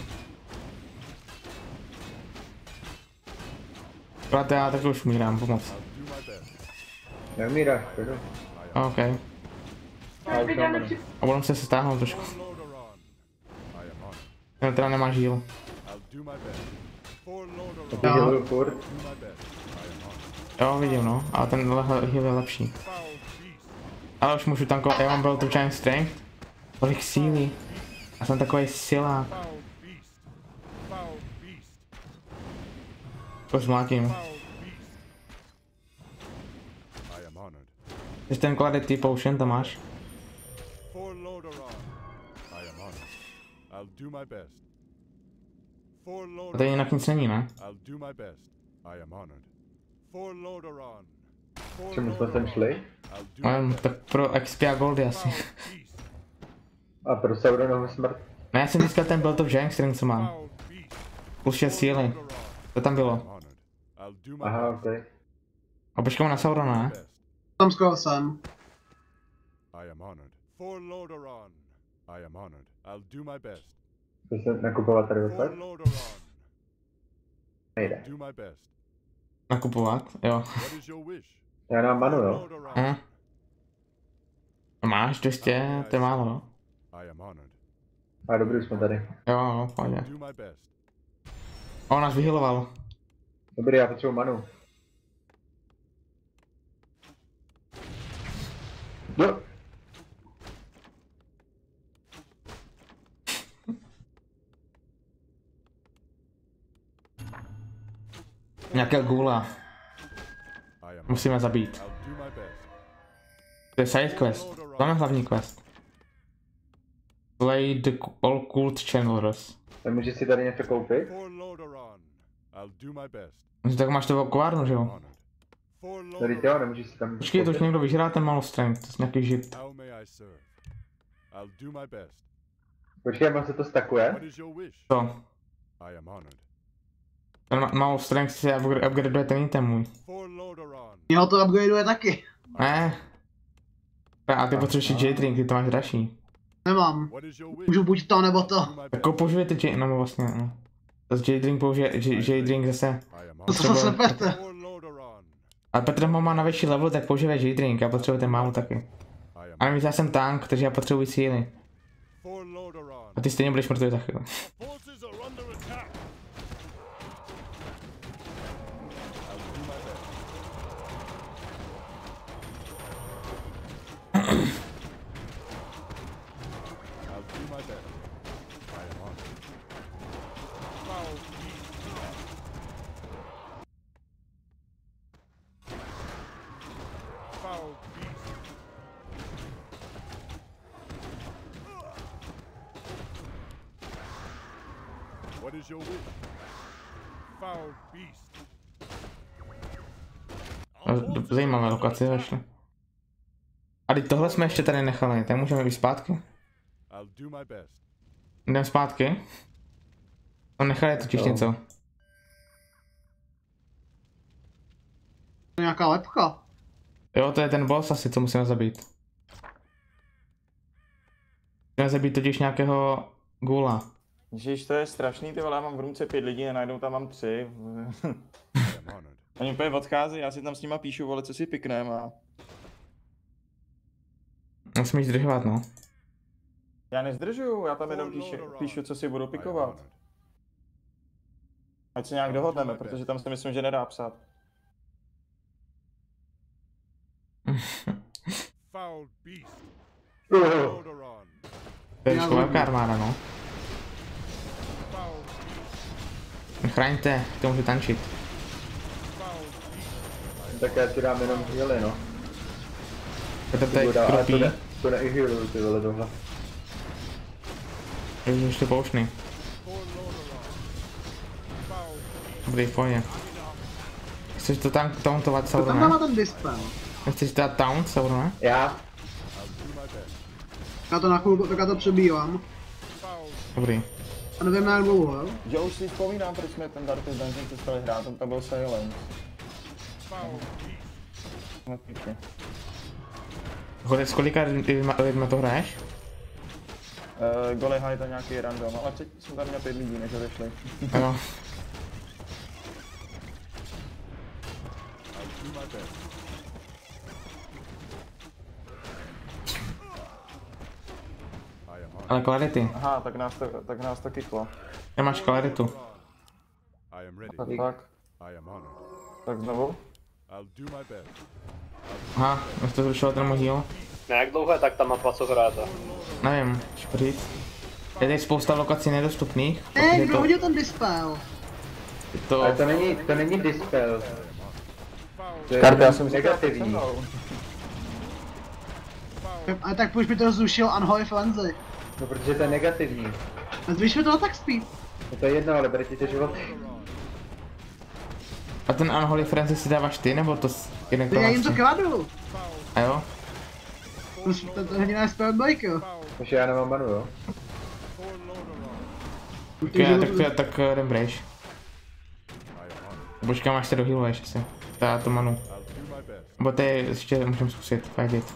Akorát já taky už umírám, pomoc. I'll do my best. Neumíráš, takže. OK. A už mám money. A budeme se stáhnout trošku. For Lordaeron, I am honored. Ten teda nemá žíl. I'll do my best. For Lordaeron, Ty healuju furt. do my best. I am honored. Jo, vidím, no. Ale ten heal je lepší. Foul beast. Ale už můžu tankovat, já mám Belt of Giant Strength. Tolik síly. Já jsem takový silák. Foul beast. Foul beast. To zmlátím. Foul beast. I am honored. Když ten Clarity Potion tam máš. For Lordaeron, I am honored. I'll do my best. For A tady Lordaeron, jinak nic není, ne? I'll do my best. I am honored. For Lordaeron. For Čemu jsme sem šli? I'll do my best. Tak pro XP a Goldy asi. Foul beast. A pro Sauronovu smrt. Ne, já jsem získal ten Belt of Giant Strength, co mám. Foul beast. Plus 6 síly. Lordaeron, To tam I'm bylo. honored. I'll do my Aha, best. ok. A počkám na Saurona, ne? Best. Tam skoro jsem. I am honored. For Lordaeron, I am honored. I'll do my best. Chci se nakupovat tady For odpad? Lordaeron, Nejde. do my best. Nakupovat, jo. What is your wish? Já nám manu, jo. Lordaeron, Máš 200, to je málo, no. I am honored. A dobrý, už jsme tady. Jo, pojď. Do my best. On nás vyhyloval. Dobrý, já potřebuji manu. No. Nějakého gula. I am Musíme zabít. I'll do my best. To je side quest. To je hlavní quest. Slay the all cult channelers. Nemůžeš si tady něco koupit? For Lordaeron, I'll do my best. Tak máš to kovárnu, že jo? Honored. For Tady Lordaeron, jo, nemůžeš si tam Počkej, to už někdo vyžrá ten malo strength, to je nějaký žid. how may I serve? I'll do my best. Počkej, mám se to stakuje? What is your wish? To. I am honored. Ten malo strength si upgradeuje ten item můj. For Lordaeron, Jeho to upgradeuje taky. Ne. A ty potřebuješ J-Drink, ty to máš dražší. Nemám. what is your wish? Můžu buď to, nebo to. Do my best. Jako použije ty J, no vlastně, no. Zase J-Drink použije, J-Drink zase. I am To honored. co se pete. For Lordaeron, Ale Petr má na vyšší level, tak používá J-Drink, já potřebuji ten málo taky. I am A navíc já jsem tank, takže já potřebuji síly. For Lordaeron, A ty stejně budeš mrtvý za chvíli. forces are under attack. I'll do my best. Foul beast. What is your wish? Foul beast. Zajímavé lokace zašly. A teď tohle jsme ještě tady nechali, tak můžeme jít zpátky. I'll do my best. Jdeme zpátky. On nechali totiž něco. Nějaká lepka. Jo, to je ten boss asi, co musíme zabít. Musíme zabít totiž nějakého gula. Ježiš, to je strašný, ty vole, já mám v rumce 5 lidí a najednou tam mám 3. I am honored. Oni úplně odchází, já si tam s nima píšu, vole, co si piknem a... Musíme jít zdržovat, no. Já nezdržuju, já tam jenom píšu, co si budu I am pikovat. honored. Ať se nějak dohodneme, protože tam si myslím, že nedá psát. Foul beast. Oh. Lordaeron. To je trošku velká armáda, no. Foul beast. Chraňte, to může tančit. Foul beast. Tak já ti dám jenom healy, no. Petr tady Ale kropí. to nehealuju ty vole tohle. Je už ještě poušný. For Lordaeron. Foul beast. Dobrý, v pohodě. Chceš to tauntovat, To tam Saurone? má ten dispel. Chceš to dát taunt, Saurone? Já? I'll do my best. Já to na chvilku, tak já to přebývám. Foul Dobrý. A nevím na jak dlouho, jo? Jo, už si vzpomínám, proč jsme ten Darkest Dungeon přestali hrát, tam byl Silence. foul beast. No pěkně. Chodec, s kolika lidma to hraješ? Golly High to nějaký random, ale předtím jsem tam měl 5 lidí, než odešli. Jo. I'll do my best. I am honored. Ale klarity. Aha, tak nás to kiklo. Nemáš klaritu. I am ready. Tak, I am honored. tak znovu. I'll do my best. Aha, už to zrušilo ten můj heal. Na jak dlouho je tak ta mapa, co hráte? Nevím, těžko říct. Je tady spousta lokací nedostupných. Ej, protože kdo hodil ten dispel? Ale to není dispel. To je Karta, já jsem říkal, negativní. Ale tak proč by to zrušil Unholy Frenzy? No protože to je negativní. A zvyšme to attack speed. No to je jedno, ale bere ti to životy. A ten Unholy Frenzy si dáváš ty, nebo to jeden Já jim to vlastně? kradu. A jo? To hrdina je spell break, jo. Takže já nemám manu, jo. Tak jdem brejš. Počkám, až se dohealuješ asi. Ta to manu. I'll do my best. Bo ty ještě můžeme zkusit, fight it.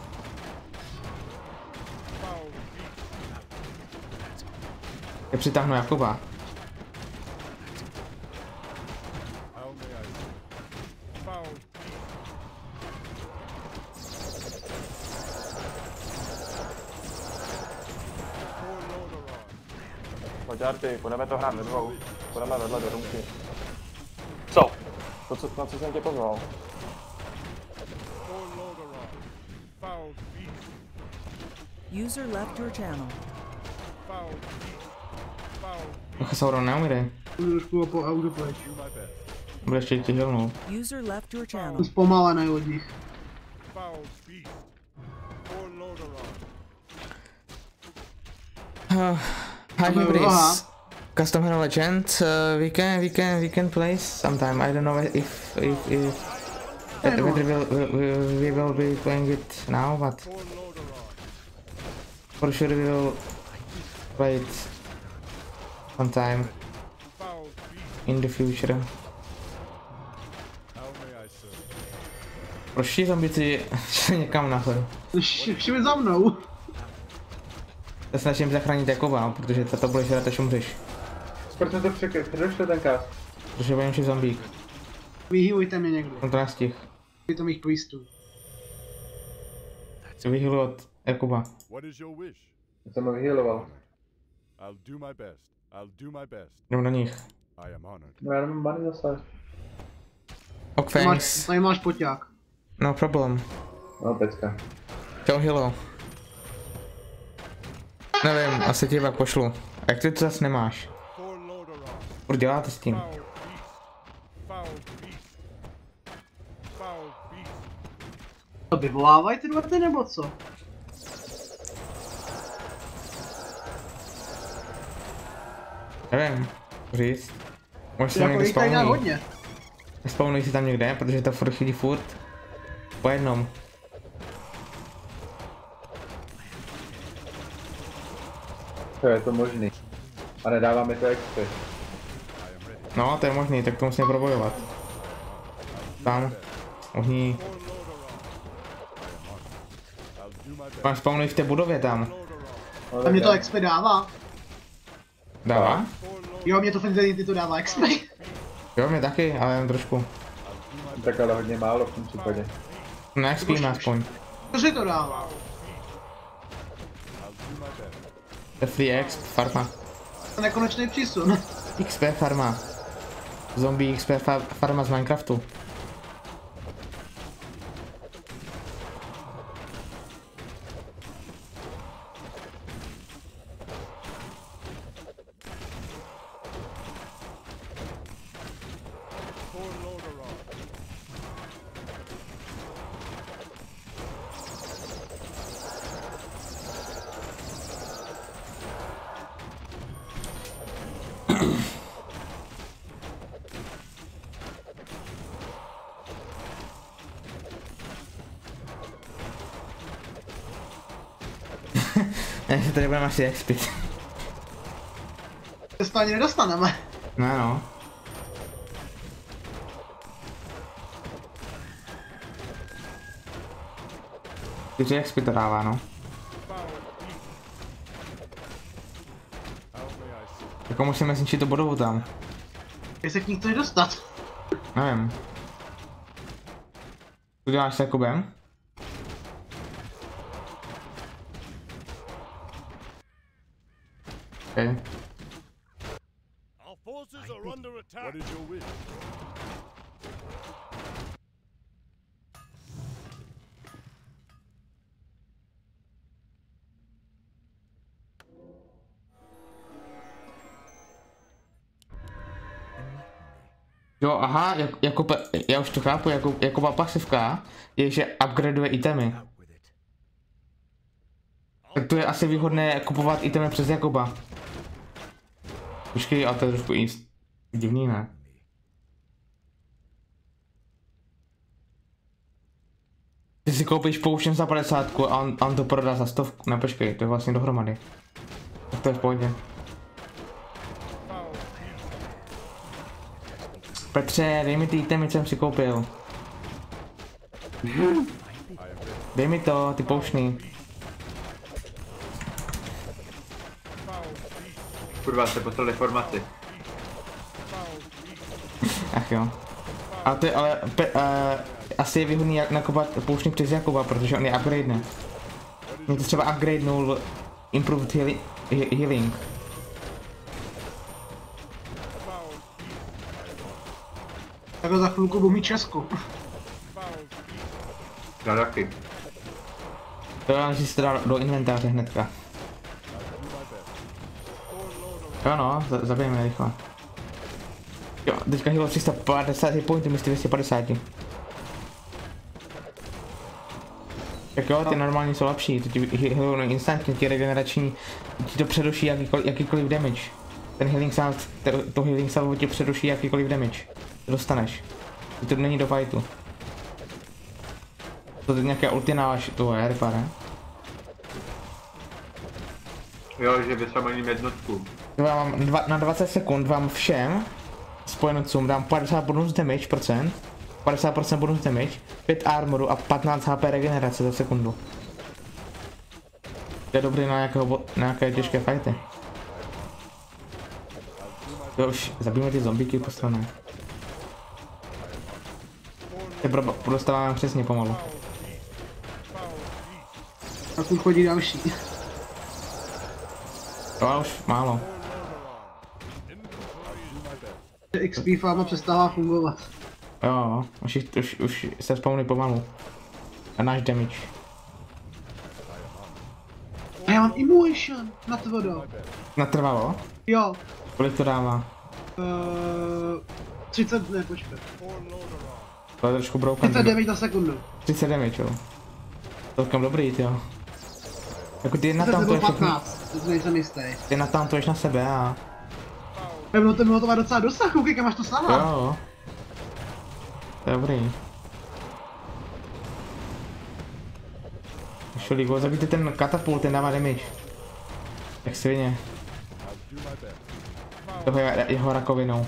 Foul beast. Já přitáhnu Jakuba. How may I say? Foul beast. For Lordaeron. Pojď Arty, budeme to hrát ve dvou. Budeme vedle do rumky. Co? Na co jsem tě pozval? For Lordaeron. Foul beast. User left your channel. Foul beast. Foul Ach, Sauron neumírej. Budu trošku po autoplay. do my best. Bude ještě tě healnout. User left your channel. Jsem zpomalený od nich. Foul beast. For Lordaeron. Hi Hello, Hybris. Custom Hero Legend. We can play sometime. I don't know if whether we will be playing it now, but For Lordaeron. for sure we will play it sometime Foul beast. in the future. How may I serve? Proč ti zombici šli někam nahoru? Všimi za mnou. Já snažím zachránit Jakuba, protože to bude žrat, až umřeš. Proč jsem to přerušil ten cast? Protože budeme zombík. Vyhýlujte mě někdo. On to nestih. Je to mých priestů. Vyhýlu od Jakuba. What is your wish? Já jsem ho vyhealoval. I'll do my best. I'll do my best. Jdem do nich. I am honored. No já nemám manu zase. Ok, thanks. Tady máš poťák. No problem. No pecka. Čau Hilo. Nevím, asi ti pak pošlu. A jak ty to zase nemáš? For Lordaeron. Proč děláte s tím? Foul beast. Foul beast. Foul beast. To vyvolávají ty dvorty nebo co? Nevím, říct. Možná se tam Jako někde jich tady dá spawnují. hodně. Spawnují si tam někde, protože to furt chodí furt. Po jednom. To je to možný. A nedáváme to XP. No, to je možný, tak to musíme probojovat. Tam. Ohní. Máš spawnují v té budově tam. A mě to XP dává. Dává? Jo, mě to Fidelity to dává XP. Jo, mě taky, ale jen trošku. Tak ale hodně málo v tom případě. No jak spíme aspoň. Cože to dává? To je free exp, farma. To nekonečný přísun. XP farma. Zombie XP farma z Minecraftu. Ne, že tady budeme asi expit. Se to ani nedostaneme. Ne no. Když expit to dává, no. Jako musíme zničit tu budovu tam. Jak se k ní chceš dostat? Nevím. Co děláš s Jakubem? Okay. Our forces are under attack. What is your wish? Jo, aha, Jakub, já už to chápu, Jakuba pasivka je, že upgradeuje itemy. Tak to je asi výhodné kupovat itemy přes Jakuba. Počkej, ale to je trošku divný, ne? Ty si koupíš pouštěn za 50 a on to prodá za 100, ne počkej, to je vlastně dohromady. Tak to je v pohodě. Petře, dej mi ty itemy, co jsem si koupil. Dej mi to, ty poušný. Kurva, jste poslali formaci. Ach jo. Ale to je, asi je výhodný jak nakupovat poušný přes Jakuba, protože on je upgrade. Mě to třeba upgradenul Improved Healing. Tak za chvilku budu mít Česku. Já taky. To já si to dal do inventáře hnedka. Jo no, zabijeme rychle. Jo, teďka hýlo 350 pointů místo 250. Tak jo, ty normální jsou lepší, to ti healují instantně, ti regenerační, ti to předuší jakýkoliv damage. Ten healing salve, to healing salve ti předuší jakýkoliv damage. To dostaneš. To není do fightu. To teď nějaké ulti návaš, to je rypa, ne? Jo, že vysamením jednotku. Já mám na 20 sekund vám všem spojencům dám 50 bonus damage procent, 50% bonus damage, 5 armoru a 15 HP regenerace za sekundu. To je dobrý na nějaké těžké fighty. Jo, už zabijeme ty zombíky po straně. Dostáváme přesně pomalu. A tu chodí další. Jo, ale už málo. XP farma přestává fungovat. Jo, už se spawnují pomalu. A náš damage. A já mám emotion na tvodo. Natrvalo? Jo. Kolik to dává? 30, ne, počkej. To je trošku broken. 30 damage na sekundu. 30 damage, jo. Celkem dobrý, jo. Jako ty To natantuješ bylo všechny, 15, to nejsem jistý. ty natantuješ na sebe a... Bylo to má docela dosah, koukej, kam máš to sama. Jo. Dobrý. Šolíko, zabijte ten katapult, ten dává damage. Jak svině. Toho je jeho rakovinou.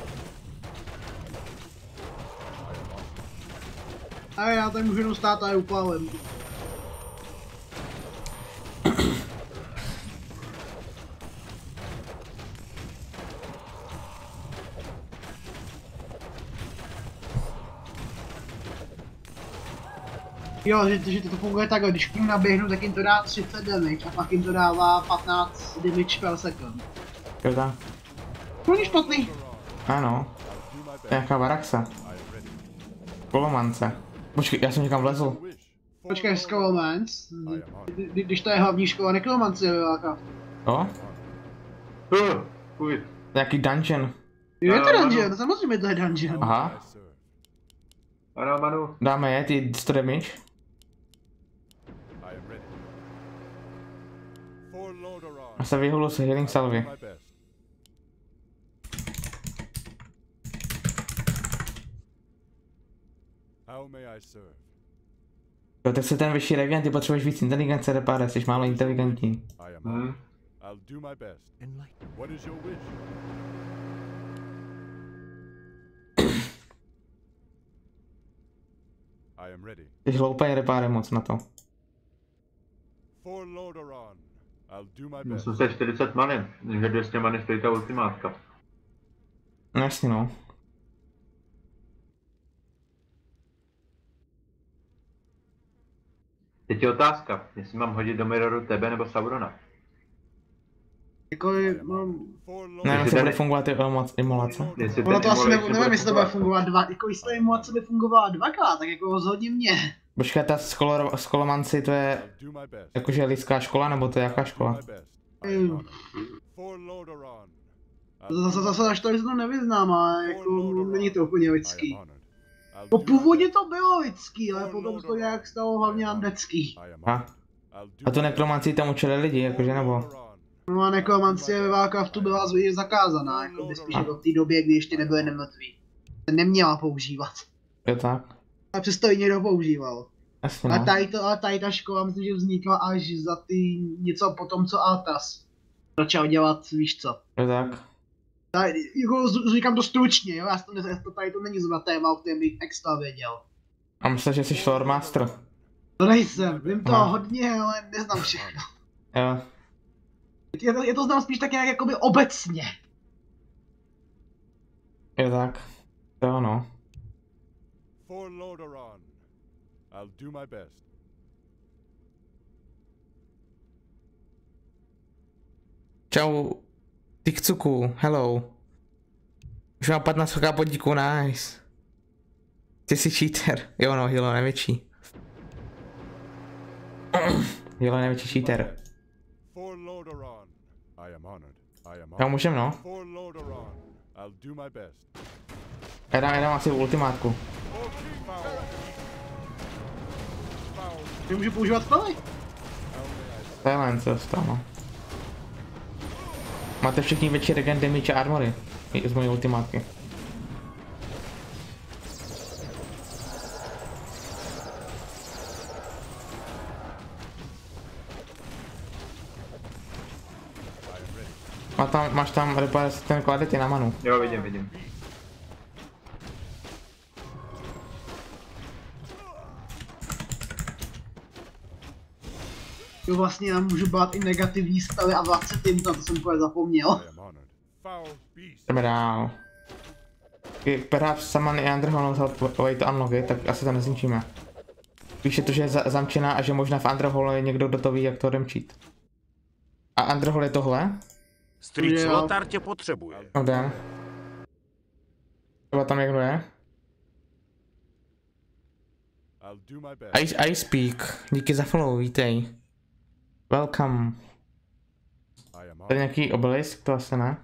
A já tady můžu jenom stát a je upálem. Jo, že to funguje takhle, když k ním naběhnu, tak jim to dá 30 damage a pak jim to dává 15 damage per second. Jo tak. To není špatný. Ano. Nějaká Varaxa. Kolomance. Počkej, já jsem někam vlezl. Počkej, Scholomance, když to je hlavní škola nekromancie ve Warcraftu. Jo? Fuj. Nějaký dungeon. Je to dungeon, samozřejmě to je dungeon. Aha. Ano, Manu. Dáme je, ty 100 damage. A se vyhulu s healing salvy. Jo, tak se ten vyšší regen, ty potřebuješ víc inteligence, repáre, jsi málo inteligentní. Jsi hloupej, repáre moc na to. Já jsem se 40 many, že 200 many stojí ta ultimátka. No jasně no. Teď je otázka, jestli mám hodit do Mirroru tebe nebo Saurona. Jako, no, Ne, jestli bude fungovat emulace. ono to asi nevím, jestli to bude fungovat jako jestli emulace by fungovala dvakrát, tak jako rozhodně mě. Počkej, ta skolomanci to je jakože lidská škola, nebo to je jaká škola? Zase až to to nevyznám, ale jako není to úplně lidský. No původně to bylo lidský, ale potom to nějak stalo hlavně andecký. A to nekromanci tam učili lidi, jakože nebo? No a nekromancie ve Warcraftu byla zakázaná, jako by spíš v té době, kdy ještě nebyly nemrtví. Se neměla používat. Jo tak. A přesto ji někdo používal. Jasně no. A tady ta škola myslím, že vznikla až za ty něco potom, co Arthas začal dělat, víš co. Jo tak. Jako říkám to stručně, jo, tady to není zrovna téma, o kterém bych extra věděl. A myslíš, že jsi Lord Master? To nejsem, vím to hodně, ale neznám všechno. Jo. Je to znám spíš tak nějak jakoby obecně. Jo tak. Jo no. Čau. Tikcuku, hello. Už mám 15 podíků, nice. Ty jsi cheater. Jo no, Hilo největší. Hilo největší cheater. Já můžem no. Já dám asi ultimátku. Ty můžu používat spely? Silence dostal no. Máte všichni větší regen damage a armory. Z mojí ultimátky. Máš tam repair ten kladety na manu. Jo, vidím. Jo, vlastně já můžu bát i negativní stavy a vracet jim to jsem úplně zapomněl. Jdeme dál. Perhaps someone in Underhole knows how to wait to unlock it, tak asi to nezničíme. Píše to, že je zamčená a že možná v Underhole je někdo, kdo to ví, jak to odemčít. A Underhole je tohle? Strýc Lothar tě potřebuje. No den. Třeba tam někdo je? I speak. Díky za follow, vítej. Welcome. Tady nějaký obelisk, to asi ne.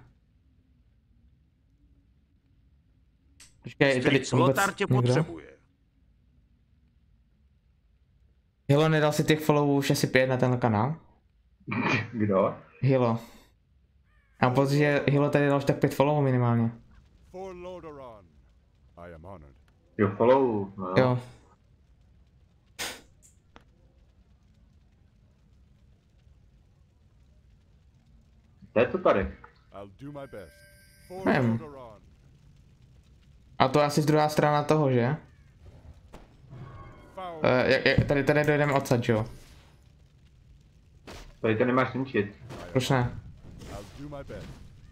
Počkej, tady Strýc Lothar tě potřebuje. Hilo, nedal si těch followů už asi 5 na tenhle kanál? Kdo? Hilo. A pocit, že Hilo tady dal už tak 5 followů minimálně. For Lordaeron, I am honored. Jo, follow. No. Jo. To je to tady. I'll do my best. For Nevím. Lordaeron. A to je asi z druhá strana toho, že? Foul Tady dojdeme odsad, jo? Tady to nemáš ničit. Proč ne? I'll do my best.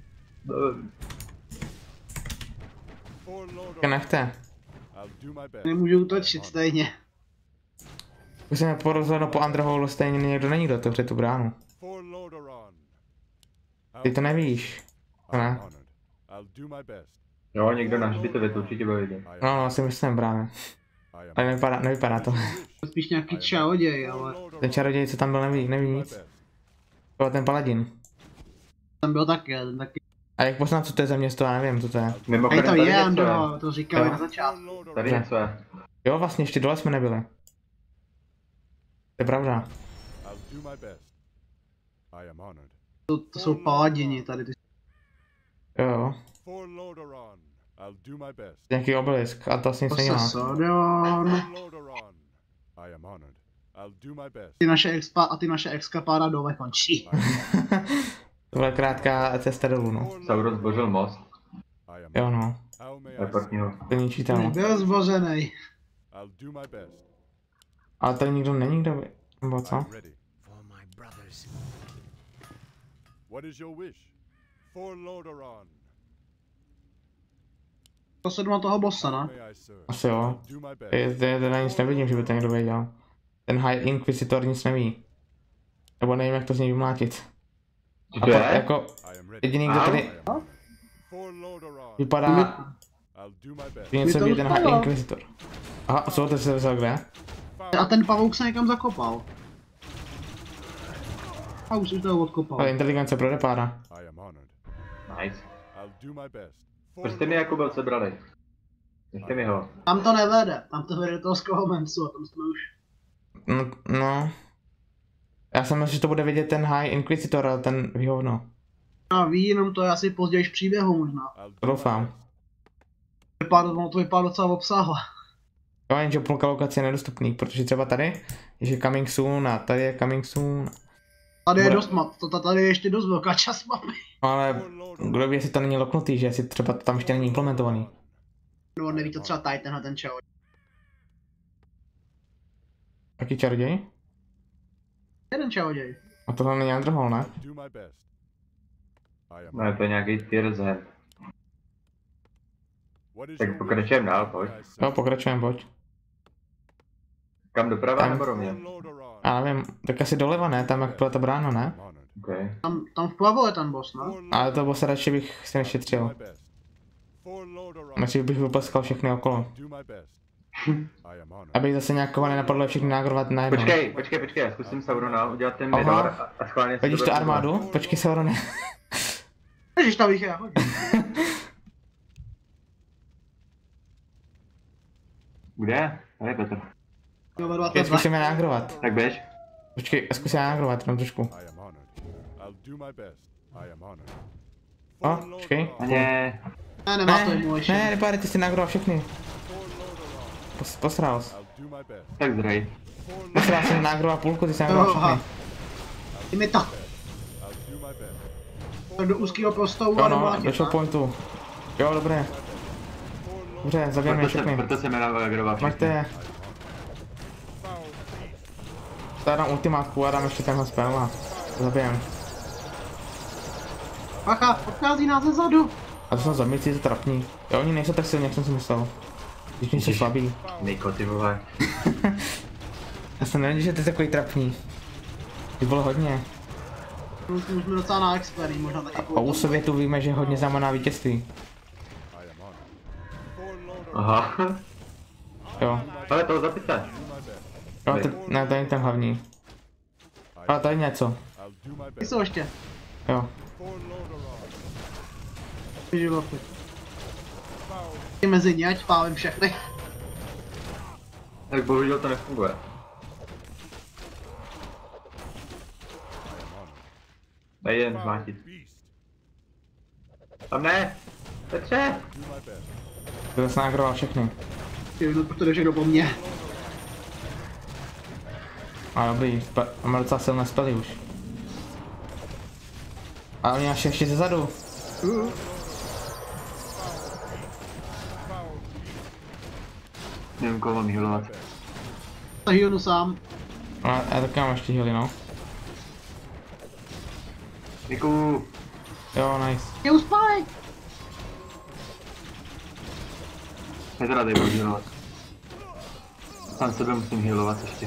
For Tak Lordaeron, nechte. I'll do my best. Nemůžu útočit stejně. Musíme porozhodnout po Underholu, stejně někdo není, kdo otevře tu bránu. For Lordaeron. Ty to nevíš. I am Ne? honored. I'll do my best. Jo, někdo na hřbitově, to určitě bude vidět. No, asi myslím právě. I am Ale nevypadá to. Spíš nějaký čaroděj, ale Ten čaroděj, co tam byl, neví nic. To ten paladin. tam byl taky, ten taky. A jak poznat, co to je za město, já nevím, co to je. Mimochodem, Tady to tady je, něco Andro, to říkali Jo. na začátku. Tady něco je. Jo, vlastně, ještě dole jsme nebyli. To je pravda. I'll do my best. I am honored. To jsou paladini tady. Ty. Jo, For Lordaeron, I'll do my best. nějaký obelisk, a to asi nic nedělá. Posasodon. For Lordaeron, I am honored. I'll do my best. Ty naše exkapáda dole končí. To byla krátká cesta dolů, no. Sauron zbořil most. I am Jo, honored. no. How may I Reportního. To ničí tam. Byl zbořenej. I'll do my best. Ale tady nikdo není, kdo by... Nebo co? I'm ready. For my brothers. What is your wish? For Lordaeron. To se doma toho bossa, How ne? may I serve? Asi jo. Do my best. Já nic nevidím, že by to někdo věděl. Ten High Inquisitor nic neví. Nebo nevím, jak to z něj vymlátit. Co A to to je? jako I am ready. jediný, kdo tady For Lordaeron, vypadá, I'll do my best. že něco to ví už ten bylo. High Inquisitor. Aha, co to se vzal kde? A ten pavouk se někam zakopal. A už to odkopal. Ale inteligence pro repára. I am honored. Nice. I'll do my best. For Proč jste mi jako byl sebrali? Nechte mi ho. Tam to nevede, tam to vede do toho Skohomensu, a tam jsme už. No. Já jsem myslel, že to bude vidět ten High Inquisitor, ale ten vyhovno. A ví, jenom to je asi později v příběhu možná. I'll To doufám. To vypadá docela obsáhle. Jo, jenže půlka lokace je nedostupný, protože třeba tady je coming soon a tady je coming soon. Tady je Bude. dost map, tady je ještě dost velká část mapy. Ale kdo ví, jestli to není loknutý, že jestli třeba to tam ještě není implementovaný. No neví to třeba tady ten čau. Jaký čaroděj? Jeden čaroděj. A tohle není Underhall, ne? do my best. I am No, to je nějaký tier Z. What is Tak your pokračujeme dál, pojď. Jo, pokračujeme, pojď. Kam doprava Tam. nebo rovně? Lordaeron? Já nevím, tak asi doleva, ne? Tam jak byla ta brána, ne? I'm honored. Okay. Tam vpravo je ten boss, ne? Ale to se radši bych si nešetřil. My best. For Lordaeron, Radši bych vypleskal všechny okolo. do my best. I am honored. Aby zase nějakого nenapadlo všechny nágrovat najednou. Počkej, já zkusím Saurona udělat ten Aha. minor a schválně si Vidíš to tu budu armádu? Počkej, Saurone. Ježiš, tam jich je hodně. Kde? Tady Petr. Já zkusím je nágrovat. Tak běž. Počkej, zkusím je nágrovat jenom trošku. I am honored. I'll do my best. I am honored. No, For počkej. Lordaeron, Ne. Ne, nemá to Ne, jemu ještě. ne, nepáde, ty jsi nagroval všechny. for Lordaeron, Posral jsi. I'll do my best. Tak zrej. For Posral jsem nagroval půlku, ty jsi nagroval Aha. všechny. Ty mi to. I'll do my best. Do úzkého prostoru Jo a no, nemá došel pointu. Jo, dobré. Dobře, zabijeme je všechny. Proto se jmenuje Vagrova Maďte je. Tady dám ultimátku a dám ještě tenhle spell a zabijem. Bacha, odchází nás ze zadu. A to jsou zamíci, je to trapní. Jo, oni nejsou tak silní, jak jsem si myslel. Když nejsou slabí. Niko, ty vole. Já jsem nevěděl, že to je takový trapný. Ty bylo hodně. Už jsme docela na expertí, možná taky O u Sovětu víme, že hodně znamená vítězství. I am honored. For Lordaeron, Aha. Jo. Ale toho zapise. Jo, ne, to není ten hlavní. Ale tady něco. I'll do my Ty best. jsou ještě. Jo. For Lordaeron, Ty životy. Ty mezi ně, ať pálím všechny. Tak bohužel to nefunguje. Daj jen zmátit. Tam ne! Petře! To zase nagroval všechny. Jo, no protože všechno po mně. A dobrý, máme docela silné spely už. A oni až ještě zezadu. Nevím, koho mám healovat. Tak healnu sám. A já taky mám ještě healy, no. Děkuju. Jo, nice. Je uspálej! Já teda tady budu healovat. Sám sebe musím healovat ještě.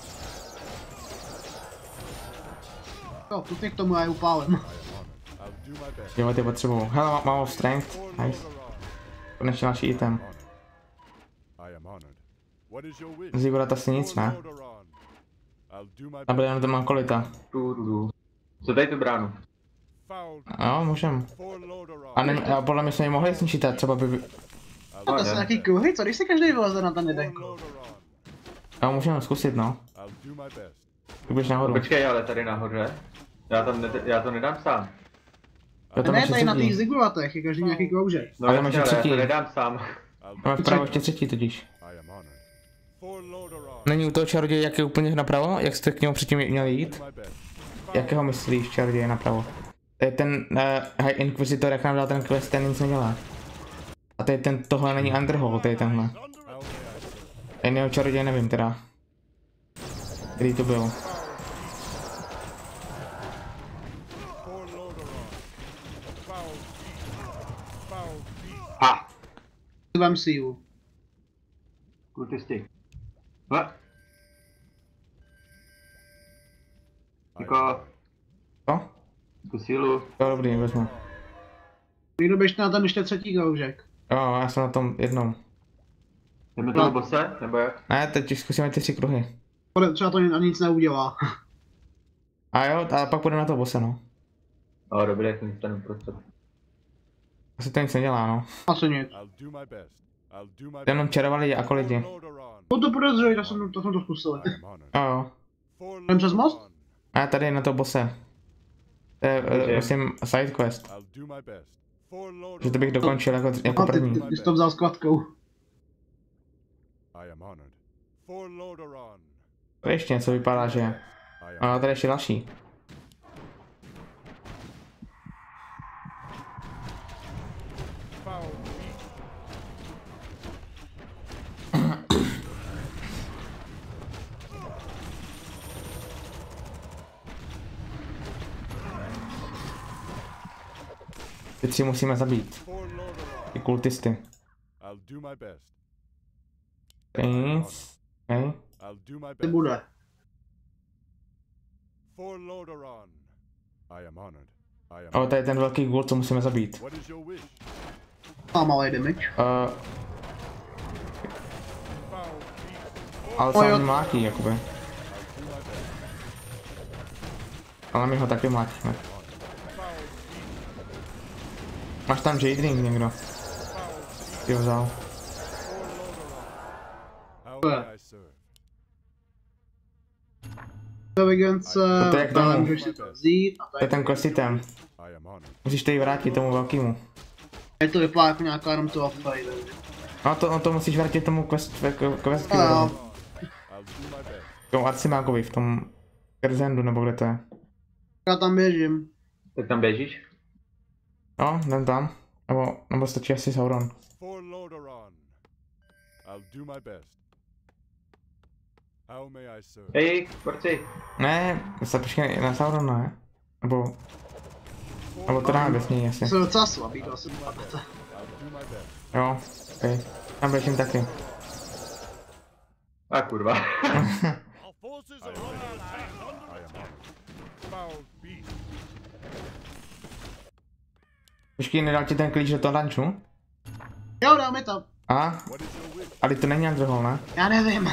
Jo, pustě k tomu já je upálem. Jo, ty potřebuju. Hele, mám strength, nice. Konečně další item. Zígorat asi nic, ne? A bude jenom to mám kolita. Co tady tu bránu? Jo, můžem. A podle mě jsme ji mohli zničit, třeba by... No to jsou nějaký kruhy, co když si každý vyleze na ten jeden kruh? Jo, můžeme zkusit, no. Ty budeš nahoru. Počkej, ale tady nahoře. Já to nedám sám. Ne, tady na těch zigulatech je každý nějaký kroužek. No ale já to nedám sám. Máme vpravo ještě třetí totiž. Není u toho čaroděje, jak je úplně napravo? Jak jste k němu předtím měli jít? Jakého myslíš čaroděje napravo? To je ten High Inquisitor, jak nám dal ten quest, ten nic nedělá. A to je ten, tohle není Underhall, to je tenhle. Jiného čaroděje nevím teda. Který to byl? Ha! Vem sílu. Kultisti. Hle. Jako... Co? Tu sílu. Jo, dobrý, vezmu. Někdo běžte na ten ještě třetí kroužek. Jo, já jsem na tom jednom. Jdeme toho bose, nebo jak? Ne, teď zkusíme ty 3 kruhy. Třeba to nic neudělá. A jo, a pak půjdeme na to bose, no. O, dobrý, jak nic tam prostřed. Asi to nic nedělá, no. Asi nic. Jenom čarovali jako lidi. No to podezřeli, to jsem to zkusili. Jo. Jdem přes most? A tady na to bose. To je, myslím, side quest. Že to bych dokončil jako první. Ty jsi to vzal s kvatkou. To ještě něco vypadá, že... A tady ještě další. Ty 3 musíme zabít. Ty kultisty. Nic. Okay. Ty bude. Ale tady je ten velký ghoul, co musíme zabít. Má malý damage. Ale sám mlátí, jakoby. Ale my ho taky mlátíme. Máš tam Jadring někdo? Ty ho vzal. Inteligence, To je jak tomu. můžeš si to vzít. To je ten quest item. Musíš to jí vrátit tomu velkému. Teď to vypadá jako nějaká jenom to fight. No to musíš vrátit tomu quest Jo. tomu Arcimágovi v tom Kerzendu, nebo kde to je. Já tam běžím. Tak tam běžíš? No, jdem tam. Nebo stačí asi Sauron. Hej, porci. Ne, počkej na Saurona, ne? Nebo to dáme bez něj asi. To je docela slabý, to asi vypadáte. Jo, okej. Tam běžím taky. A kurva. Počkej, nedal ti ten klíč do toho ranču? Jo, dál mi to. Ale to není Andrhol, ne? Já nevím.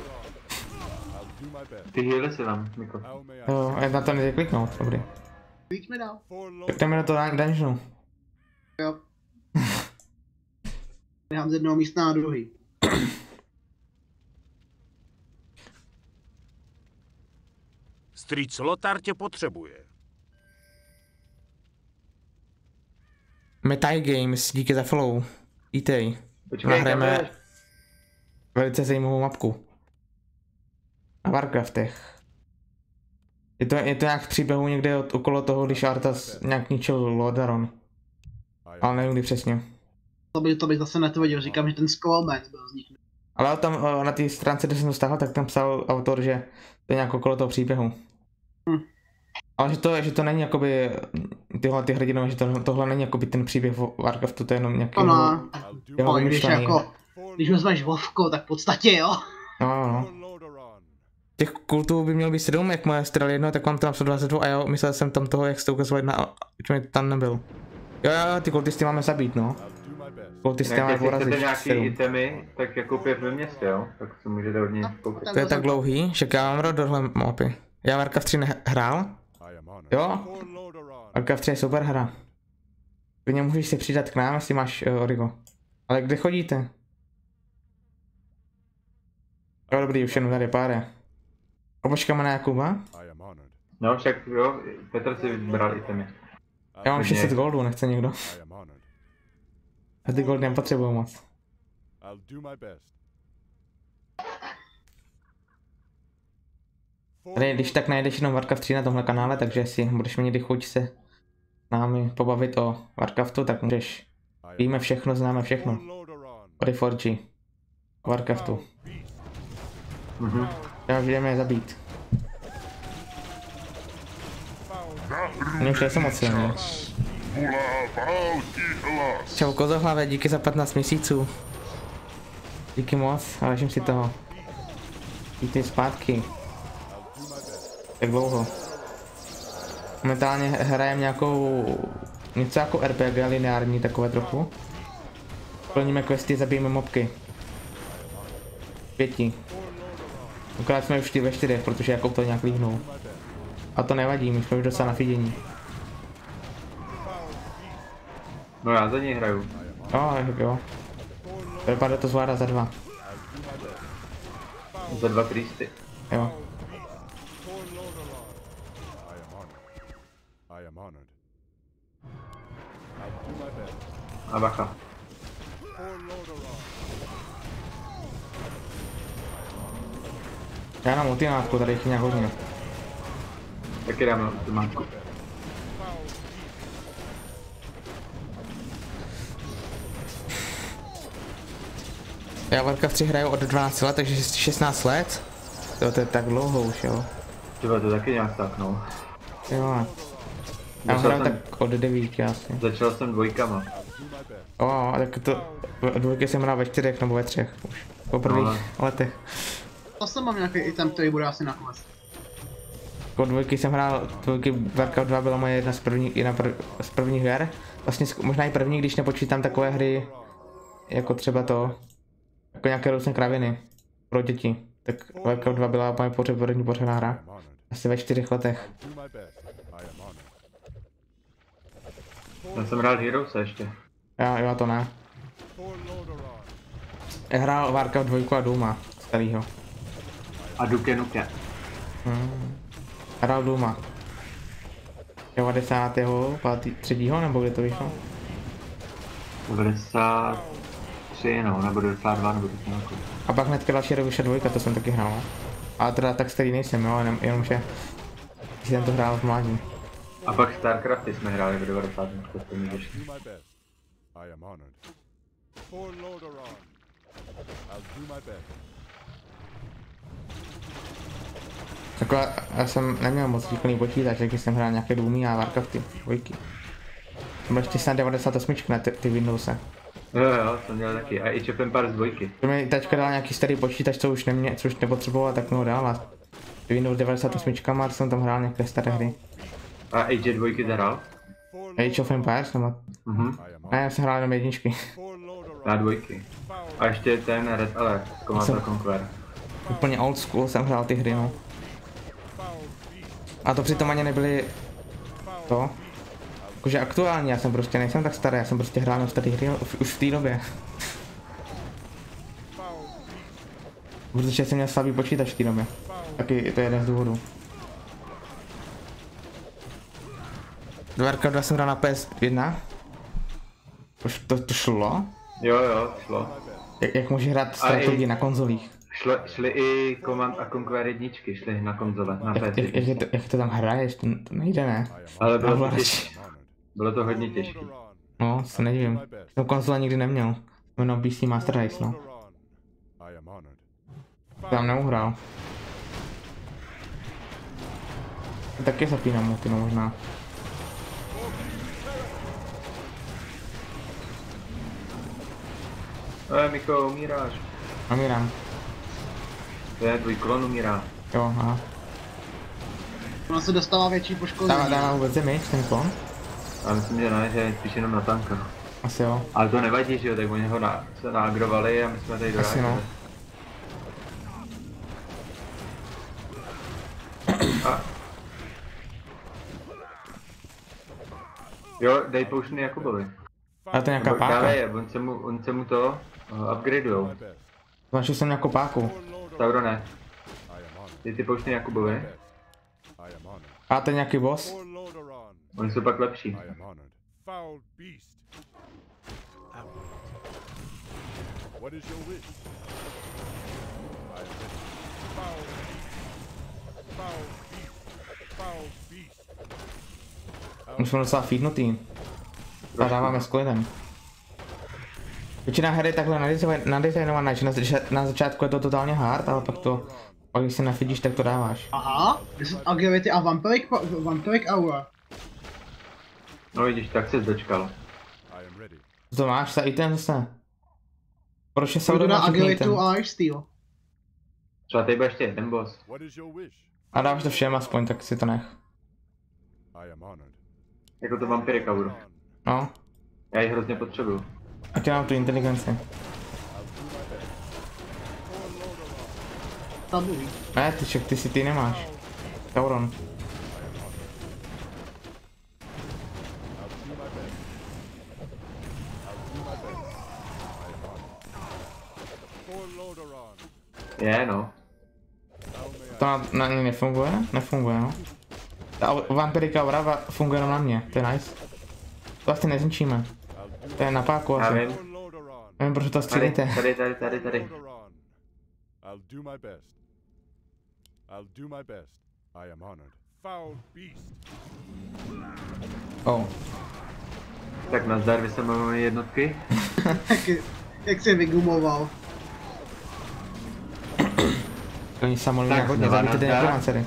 Ty healy si tam, Miko. Jo, já na to nejde kliknout, dobrý. Víc mi dál. Tak jdeme do toho dungeonu. Jo. Nechám z jednoho místa na druhý. Strýc Lothar tě potřebuje. Metai Games, díky za follow. Vítej. Počkej, Nahrajeme velice zajímavou mapku. Na Warcraftech. Je to nějak v příběhu někde okolo toho, když Arthas nějak ničil Lordaeron. Ale nevím kdy přesně. To bych zase netvrdil, říkám, že ten Skullman byl vzniknul. Ale tam na té stránce, kde jsem to stáhl, tak tam psal autor, že to je nějak okolo toho příběhu. Ale že to není jakoby tyhle ty hrdinové, že tohle není jakoby ten příběh v Warcraftu, to je jenom nějaký jeho vymyšlený. Když vezmeš Vovko, tak v podstatě jo. No. Těch kultů by mělo být 7, jak moje strel 1, tak mám tam 122 a jo, myslel jsem tam toho, jak jste ukazovali na, mi tam nebyl. Jo, ty kultisty máme zabít, no. Kultisty máme porazit. Jestli chcete nějaký itemy, tak je koupě v městě, jo? Tak si můžete od něj koupit. To je tak dlouhý, že já mám rád dohle mapy. Já Warcraft 3 nehrál. Jo? Warcraft 3 je super hra. Klidně můžeš se přidat k nám, jestli máš Origo. Ale kde chodíte? Jo, dobrý, už jenom tady pár je. A počkáme na Jakuba? No však jo, Petr si vybral itemy. Já mám 600 goldů, nechce někdo? A ty gold nepotřebuju moc. Tady když tak najdeš jenom Warcraft 3 na tomhle kanále, takže si budeš mít někdy chuť se s námi pobavit o Warcraftu, tak můžeš. Víme všechno, známe všechno. O Reforgii. O Warcraftu. Já jdeme je zabít. Mně už nejsem moc silný. Čau kozohlavé, díky za 15 měsíců. Díky moc, ale vážím si toho. Vítej zpátky. Tak dlouho. Momentálně hrajeme nějakou... něco jako RPG lineární takové trochu. Plníme questy, zabijeme mobky. 5. Akorát jsme už ve 4, protože jako to nějak líhnul. A to nevadí, my jsme už docela na feedění. No já za něj hraju. Jo. Vypadá to zvládá za 2. Za 2 priesty. Jo. A bacha. Já mám ultimátku, tady jich nějak hodně. Taky dáme ultimátku. Já Warcraft 3 hraju od 12 let, takže 16 let. To je tak dlouho už, jo. Třeba to taky nějak tak, no. Jo. Já hraju tak od 9 asi. Začal jsem dvojkama. Tak to... Dvojky jsem hrál ve 4 nebo ve 3 už. Po prvních letech. To jsem mám nějaký item, který bude asi na quest. Po dvojky jsem hrál, Warcraft 2 byla moje jedna z prvních her. Vlastně možná i první, když nepočítám takové hry, jako třeba to, jako nějaké různé kraviny pro děti. Tak Warcraft 2 byla moje první pořádná hra. Asi ve 4 letech. Já jsem hrál Heroes ještě. Jo, to ne. Já hrál Warcraft 2 a Dooma, starýho. A Duke Nukem. Hrál Dooma. 93. nebo kde to vyšlo? 93 no, nebo 92 nebo tak nějakou. A pak hnedka další rok vyšla 2, to jsem taky hrál. Ale teda tak starý nejsem, jo, jenomže jsem to hrál v mládí. A pak Starcrafty jsme hráli v 90. vyšli. Jako já jsem neměl moc výkonný počítač, takže jsem hrál nějaké Doomy a Warcrafty, 2. To byl ještě snad 98 na ty Windowse. Jo, jsem měl taky. A i Age of Empires 2. To mi teďka dal nějaký starý počítač, co už nepotřeboval, tak mi ho dal a Windows 98 a jsem tam hrál nějaké staré hry. A Age 2 zahrál? Age of Empires nebo? Ne, já jsem hrál jenom jedničky. Na 2. A ještě ten Red Alert, Command & Conquer. Úplně old school jsem hrál ty hry, no. A to přitom ani nebyly to. Jakože aktuální, já jsem prostě nejsem tak starý, já jsem prostě hrál na starý hry už v té době. Protože jsem měl slabý počítač v té době. Taky to je jeden z důvodů. Warcraft 2 jsem hrál na PS1. Už to šlo? Jo, šlo. Jak může hrát strategii na konzolích? Šly i Command a Conquer jedničky, šly na konzole, na PC. Jak to tam hraješ? To nejde, ne? Ale bylo to hodně těžké. No, se nedivím. Jsem konzole nikdy neměl. Jenom PC Master Race, no. Tam neuhrál. Taky zapínám multi, no možná. Miko, umíráš. Umírám. To je, tvůj klon umírá. Jo, aha. Ona se dostává větší poškození. Dává vůbec damage ten klon? Já myslím, že ne, že je spíš jenom na tanka. Asi jo. Ale to nevadí, že jo, tak oni ho se naagrovali a my jsme tady Asi no. Jo, dej pouštný Jakubovi. Ale to je nějaká páka. Dávej, on se mu to upgradeujou. Značil jsem nějakou páku. Taurone. Ty pouštný Jakubovi. A to je nějaký boss? Oni jsou pak lepší. My jsme docela feednutý. A dáváme s klidem. Většina her je takhle nadizajnovaná, že na začátku je to totálně hard, ale pak když se nafidíš, tak to dáváš. Aha, 10 agility a vampiric aura. No vidíš, tak se dočkal. To máš za item zase. Proč je Půjdu na sauron agilitu a lifesteal. Třeba tady bude ještě jeden boss. A dáš to všem aspoň, tak si to nech. Jako to Vampiric Auru. No. Já ji hrozně potřebuju. A tě mám tu inteligenci. Tabují. Ne, ty nemáš. Sauron. Je, no. To na něj nefunguje? Nefunguje, no. Ta Vampiric Aura funguje jenom na mě, to je nice. To vlastně nezničíme. To je na páku asi. Nevím, proč to střílíte. Tady. Oh. Tak nazdar, vy se máme jednotky. Jak jsi vygumoval. Oni samozřejmě hodně zabijte ty nekromancery.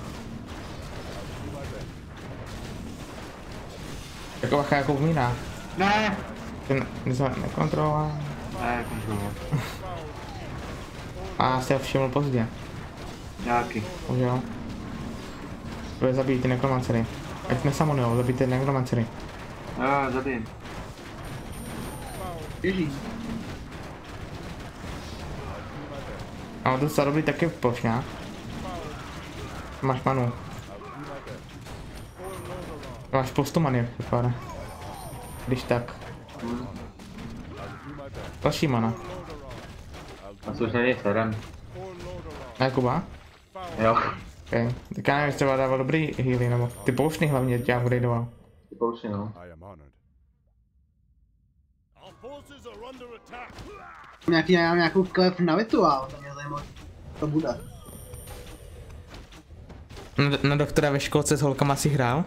Jako bacha jako umírá. Ne! Ten nekontroloval. Ne, kontroloval. A se všiml pozdě. Nějaký. Už jo. Bude zabít ty nekromancery. Ať nesamonujou, zabít ty nekromancery. Jo, zabijím. Ježí. A to se dobrý taky plošňák. Máš manu. Máš spoustu many, vypadá. Když tak. Další mana. A co už na něj serem. A Jakuba? Jo. Okay. Tak já nevím, jestli třeba dával dobrý healy, nebo ty pouštný hlavně tě upgradeoval. Ty pouštný, no. Nějakou klep na rituál, to mě zajímá, to bude. Na doktora ve školce s holkama si hrál?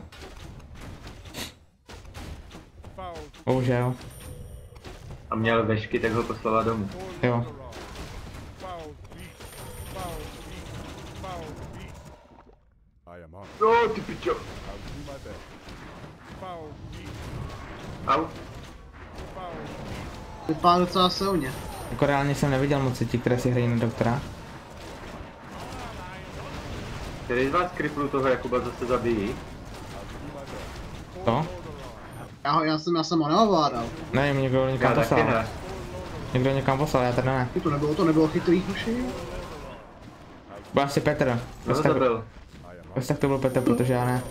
Bohužel. A měl vešky, tak ho poslala domů. Jo. No, ty pičo. Au. Vypadá docela silně. Jako reálně jsem neviděl moc ti, které si hrají na doktora. Který z vás kriplů toho Jakuba zase zabijí? To? Já jsem ho neovládal. Nevím, někdo někam poslal. Ne. Někdo někam poslal, já tady ne. To nebylo chytrý hoši? Byl asi Petr. Kdo to byl? Tak to byl Petr, protože já ne.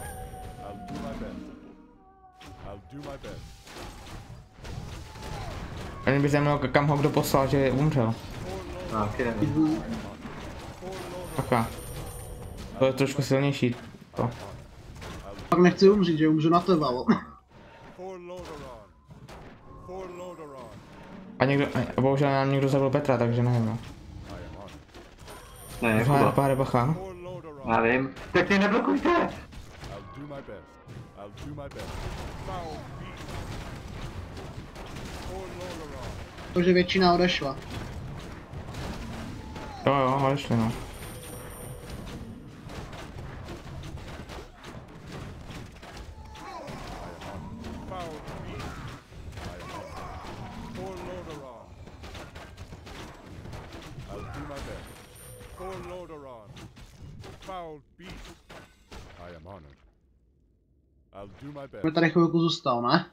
Ani by zajímalo, kam ho kdo poslal, že umřel. No, taky nevím. Taka. To je trošku silnější. To. Pak nechci umřít, že umřu na trvalo. A někdo, bohužel nám někdo zabil Petra, takže nevím, no. Ne, Kuba. Pár bacha. Já vím. Tak ty neblokujte! Takže většina odešla. Jo, odešli, no. Jsme tady chvilku zůstal, ne?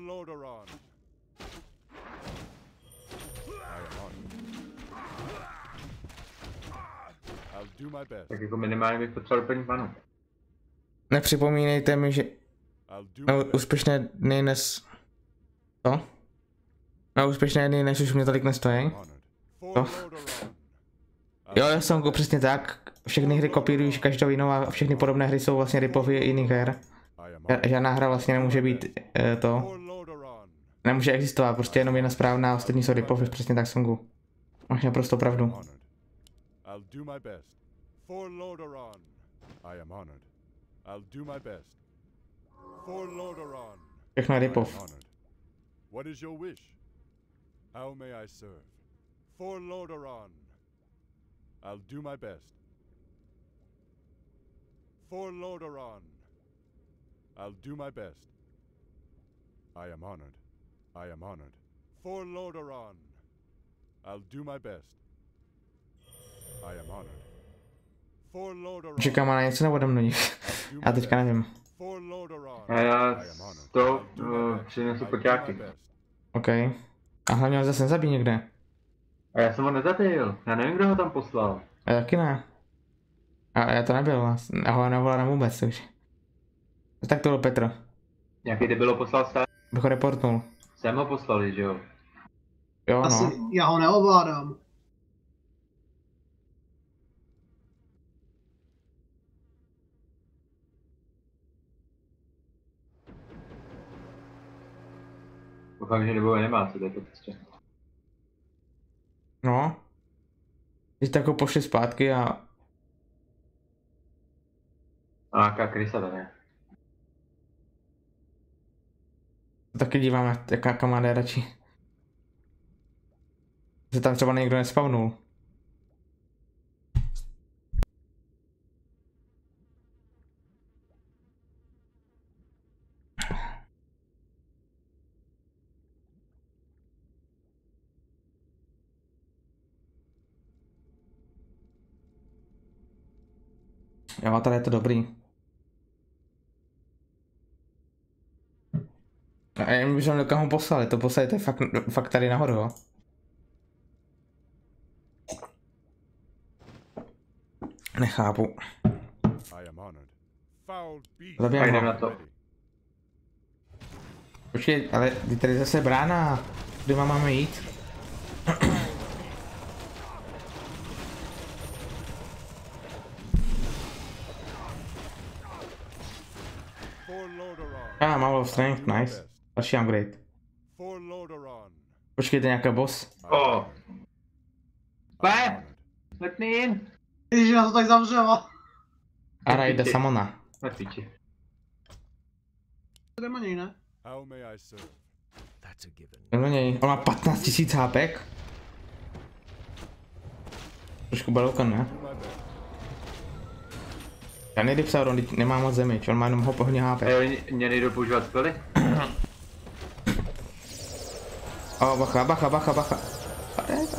Tak jako minimálně bych potřeboval doplnit manu. Nepřipomínejte mi, že na úspěšné dny dnes... Co? Na úspěšné dny dnes už mě tolik nestojí. Co? Jo, Songu, přesně tak. Všechny hry kopírují každou jinou a všechny podobné hry jsou vlastně ripovy jiných her. Žádná hra vlastně nemůže být to. Nemůže existovat, prostě jenom jedna správná a ostatní jsou ripovy, přesně tak, Songu. Máš naprosto pravdu. Všechno je ripov. I'll do my best. For Lordaeron, I'll do my best. I am honored. I am honored. For Lordaeron, I'll do my best. I am honored. For Lordaeron. Čekám na něco nebo do nich. Já teďka nevím. Já to přinesu poťáky. OK. A hlavně ho zase nezabij někde. A já jsem ho nezabil. Já nevím, kdo ho tam poslal. Já taky ne. A já to nebyl. Já ho nevolám vůbec, takže. Tak to byl Petr. Nějaký debil ho poslal se? Bych ho reportnul. Jsem ho poslali, že jo? Jo, Asi no. já ho neovládám. Doufám, že nebo nemá se to prostě. No. Když tak ho pošli zpátky a... A jaká krysa tam je? Taky dívám, jaká kamaráda radši. Se tam třeba někdo nespawnul. Jo, tady je to dobrý. A jen bych do kam ho poslali, to poslali fakt tady nahoru, jo. Nechápu. Zabijeme na ho. to. Počkej, ale tady zase brána, kudy máme jít? Mám low strength, nice. Další upgrade. Počkejte, nějaká boss. Let me in! Ježiš, já to tak zavřelo. A rajda samona. Na píči. To jdeme něj, ne? Jdeme něj, on má 15 000 HPek. Trošku balkan, ne? Já nejde Psauron, nemá moc damage, on má jenom hodně HP. Mě nejdou používat spely? Bacha. Tady.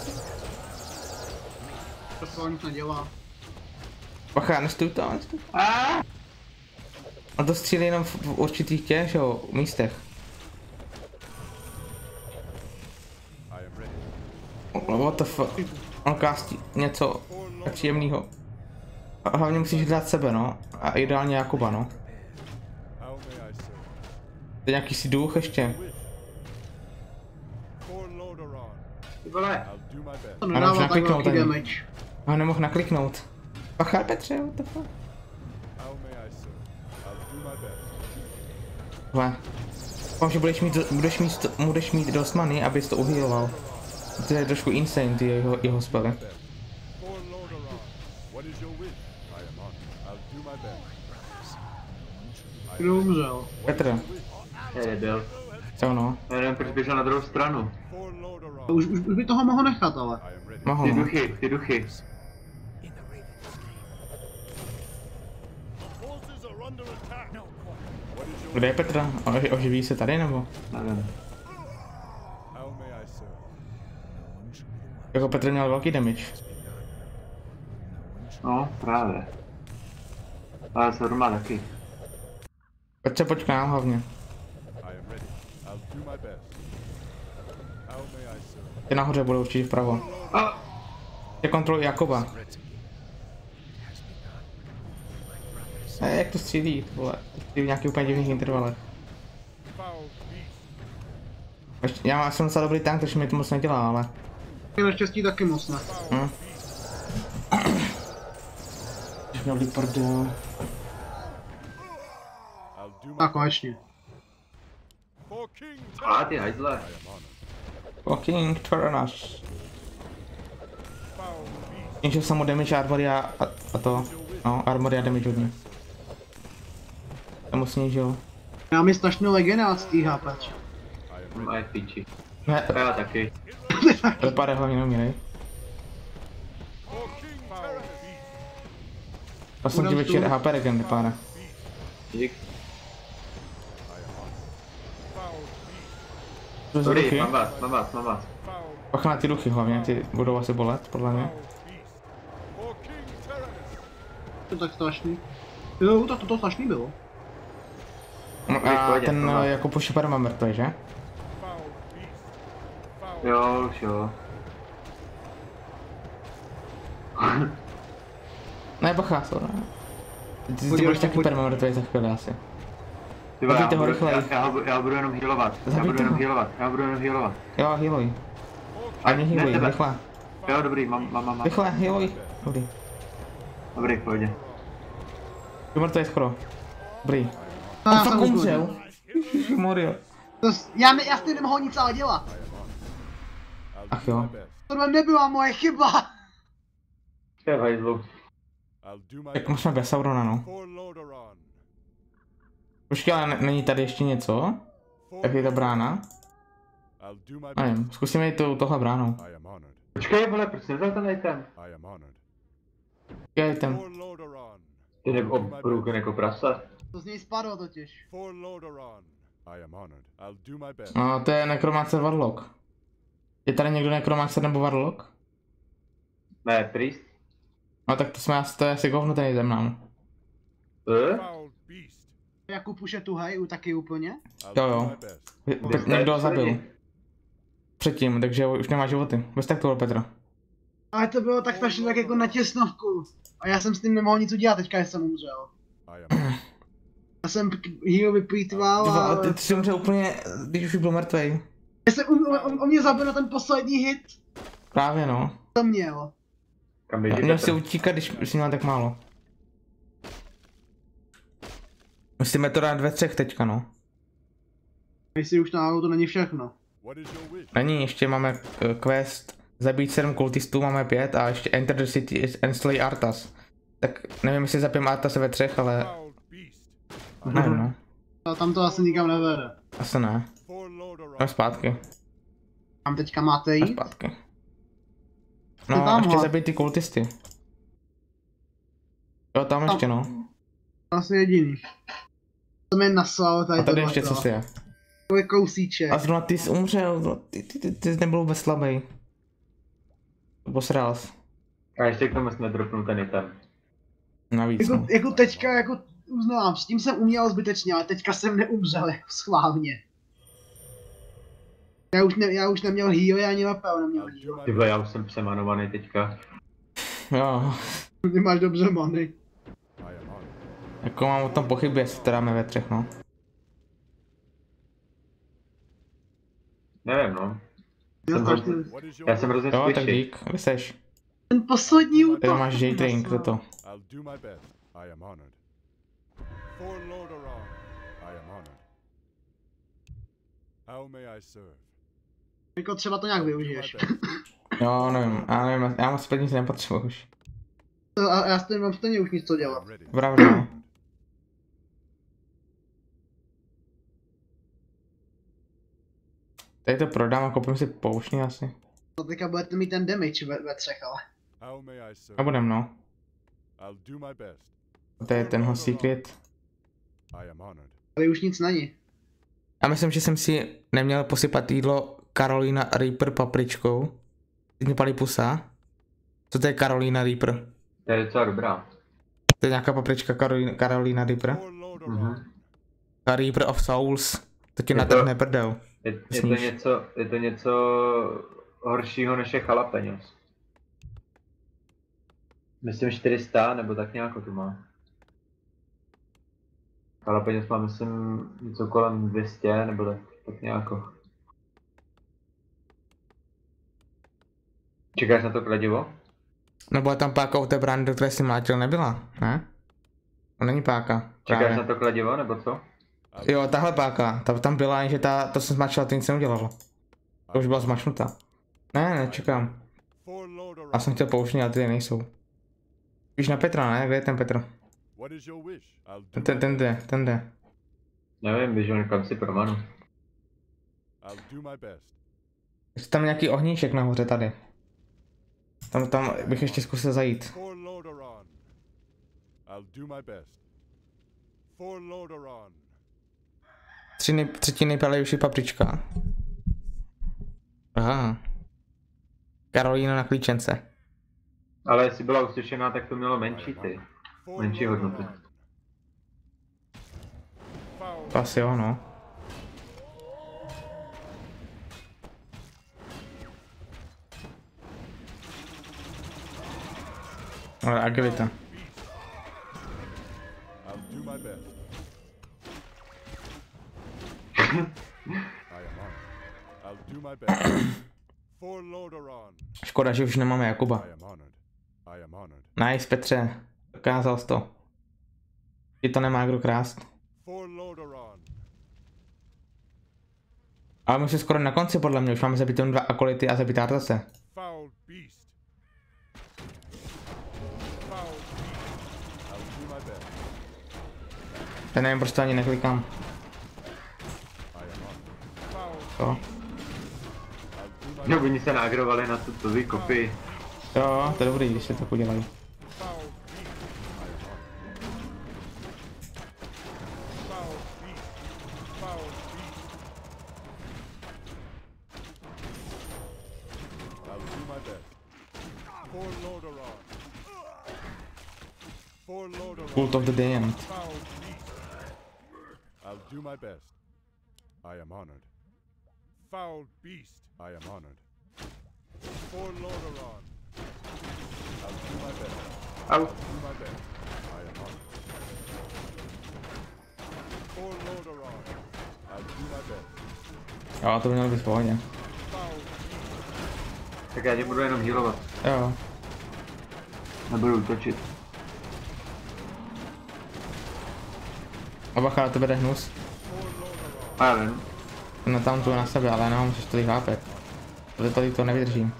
To nic nedělá. Bacha, nestůj to. On to střílí jenom v určitých těch, jo, místech. What the fuck? On castí něco příjemného. A hlavně musíš dát sebe, no. A ideálně Jakuba, no. To je nějaký si duch ještě. Ty vole. To nedává tak velký damage. A nemohl nakliknout. Bacha, Petře, what the fuck? Doufám, že budeš mít dost many, abys to uhealoval. To je trošku insane, ty jeho spely. For Lordaeron. What is your wish? I am honored. I'll do my best. Kdo umřel? Petr, Je byl. co no? Já nevím, proč běžel na druhou stranu. For Lordaeron. Už by toho mohl nechat, ale. I am ready. Mohl Ty no. duchy, ty duchy. Forces are under attack. What is your Kde je Petr? Oživí se tady nebo? Nevím. How may I serve? Jako Petr měl velký damage. No, právě. Ale Sorma taky. Petře, pojď k nám hlavně. I am ready. I'll do my best. How may I serve? Ty nahoře budou určitě vpravo. Je kontroluj Jakoba. Jak to střílí, vole? To střílí v nějakých úplně divných intervalech. Foul beast. Já jsem docela dobrý tank, takže mi to moc nedělá, ale... Naštěstí taky moc ne. Když měl být prdel. I'll do my Tak konečně. For King A ty hajzle. I am honored. Fucking Tyrannos. Foul beast. Jenže samo damage armory a to. No, armory a damage hodně. Tomu snížil. Já mi strašně legenáctý hápač. A je v piči. Ne, Já taky. vypadá hlavně neumírej. For King Tyrannos. To jsem ti večer HP regen vypadá. Dík. Foul beast. To jsou Dobrý, duchy. mám vás, mám vás, mám vás. Foul Bacha na ty duchy hlavně, ty budou asi bolet, podle mě. beast. For King Tyrannos. To je tak strašný. Jo, tak to strašný bylo. No Dobrý, a pojď, ten mám vás. jako Pushper má mrtvý, že? Foul beast. Foul Jo, už jo. Ne, bacha, to ne. Ty budeš taky permamrtvý za chvíli asi. Ty vole, Zabijte ho budu- rychleji. já budu jenom healovat. Já Zabijte budu jenom ho. healovat. Já budu jenom healovat. Jo, healuj. A mě Ne healuj, tebe. rychle. Jo, dobrý, mám. Rychle, healuj. Dobrý. Dobrý, v pohodě. Je mrtvý skoro. Dobrý. No, On já fakt jsem umřel. Morio. já s tím nemohl nic ale dělat. Ach jo. To nebyla moje chyba. To je v hajzlu. I'll do my Tak musíme bez Saurona, no. For Lordaeron. Počkej, ale není tady ještě něco? Jak je ta brána? I'll do my best. Nevím, zkusíme jít tohle bránou. I am honored. Počkej, vole, proč nevzal ten item? I am honored. Je tam. For Lordaeron. Ty nebo obruken jako prasa. To z něj spadlo totiž. For Lordaeron. I am honored. I'll do my best. No, to je Necromancer Warlock. Je tady někdo Necromancer nebo Warlock? Ne, priest. No tak to je asi govno ten zemnám. Foul beast. Jakub už je tuhej, taky úplně. I'll Jo, do jo. my best. Tak někdo ho zabil. Předtím, takže už nemá životy. Bez tak toho, Petra. Ale to bylo tak strašně tak jako na těsnovku. A já jsem s tím nemohl nic udělat teďka, jsem umřel. I am honored. Já jsem heal vyplýtval a... Ty jsi umřel úplně, když už byl mrtvej. Já jsem on mě zabil na ten poslední hit. Právě no. To měl. Kam běží Měl si Petr? utíkat, když jsi měl tak málo. Musíme to dát ve 3 teďka, no. Jestli už náhodou to není všechno. What is your wish? Není, ještě máme quest zabít 7 kultistů, máme 5 a ještě Enter the City and Slay Arthas. Tak nevím, jestli zapijem Arthase ve 3, ale Foul beast. nevím, no. A tam to asi nikam nevede. Asi ne. For Lordaeron. Jdeme zpátky. Tam teďka máte Jdeme jít. zpátky. To No, tam, ještě ho. zabít ty kultisty. Jo, tam ještě no. To asi jediný. To mě naslalo tady A tady tohleto. ještě co si je. Takový kousíček. A zrovna ty jsi umřel, ty jsi nebyl vůbec slabý. Posral jsi. A ještě k tomu jsme dropnul ten item. Navíc, no. Jako teďka, jako uznávám, s tím jsem uměl zbytečně, ale teďka jsem neumřel jako schválně. Já už neměl heal, ani lepel neměl heal. Ty vole, já už jsem přemanovaný teďka. Jo, Ty máš dobře many. I am honored. jako mám o tom pochyby, jestli to dáme ve 3, no. Nevím, no. Já Jsem strašně... What is your Já jsem hrozně Jo, tak squishy. dík, kde seš? Ten poslední útok. Tady máš J-Train, naslal. kdo to? I'll do my best. I am honored. For Lordaeron. I am honored. How may I serve? Jako třeba to nějak využiješ. Jo, nevím, já moc peníze nepotřebuji už. A já s tím mám stejně už nic co dělat. Pravda, no. Tady to prodám a koupím si poušně asi. No teďka budete mít ten damage ve třech, ale. A budem, no. To je tenhle secret. Tady už nic není. Já myslím, že jsem si neměl posypat jídlo Carolina Reaper papričkou. Teď mě palí pusa. Co to je Carolina Reaper? To je docela dobrá. To je nějaká paprička Carolina Reaper? Reaper of Souls. To tě natrhne prdel. Je to něco horšího než je jalapeňos. Myslím 400 nebo tak nějak to má. Jalapeňos má myslím něco kolem 200 nebo tak nějako. Čekáš na to kladivo? Nebo tam páka u té brány, do které jsi mlátil, nebyla, ne? To není páka. Čekáš na to kladivo, nebo co? Jo, tahle páka, ta tam byla, jenže to jsem zmačila, to nic neudělalo. To už byla zmačnuta. Ne, nečekám. Já jsem chtěl poušně, ale ty nejsou. Víš na Petra, ne? Kde je ten Petr? Ten jde. Nevím, běžel někam si pro manu. Je tam nějaký ohníček nahoře tady. Tam bych ještě zkusil zajít. Třetí nejpalejší paprička. Aha. Karolína na klíčence. Ale jestli byla uslyšená, tak to mělo menší hodnoty. Asi jo, no. Ale agilita. Škoda, že už nemáme Jakuba. Nice, Petře. Dokázal jsi to. Ti to nemá kdo krást. Ale my jsme skoro na konci podle mě, už máme zabít 2 akolity a zabít Artase. Já nevím, proč to ani neklikám. To. No, oni se nagrovali na tu kopii. Jo, to je dobrý, když se to udělají. Cult of the Damned. I'll do my best. I am honored. Foul beast, I am honored. For Lordaeron. I'll do my best. I'll do my best. I am honored. For Lordaeron. I'll do my best. Jo, to by mělo být v pohodě. Tak já tě budu jenom healovat. Jo. Nebudu útočit. A bacha, na tebe jde hnus. A já vím. No tam tu na sebe, ale no, musíš tolik hápet. Protože tolik to nevydržím.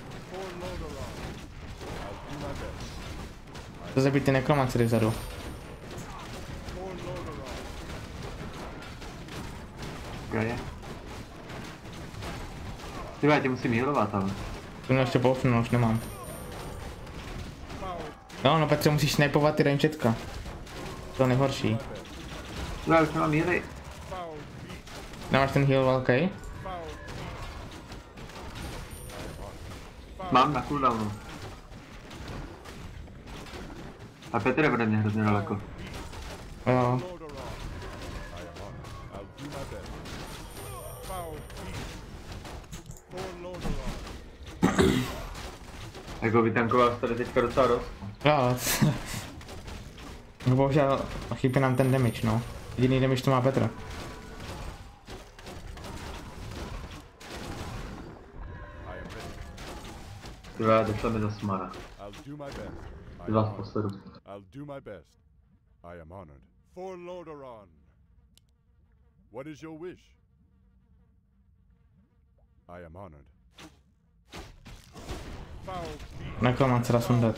To zabít ty nekromancery vzadu. Kde? Tyba, já tě musím healovat, ale. Tu mě ještě poufnu, už nemám. No, Petře, musíš snipovat ty rangetka. To je nejhorší. Já už nemám healy. Nemáš ten heal velký? Mám na cooldownu. A Petr je ode mě hrozně daleko. Jo. Jako vytankoval jsi tady teďka docela dost. Jo. Bohužel chybí nám ten damage, no. Jediný damage to má Petr. Tyhle, došla mi za smara. Ty vás posledu. I'll do my best. I am honored. For Lordaeron. What is your wish? I am honored. Foul beast. Nekromancera sundat.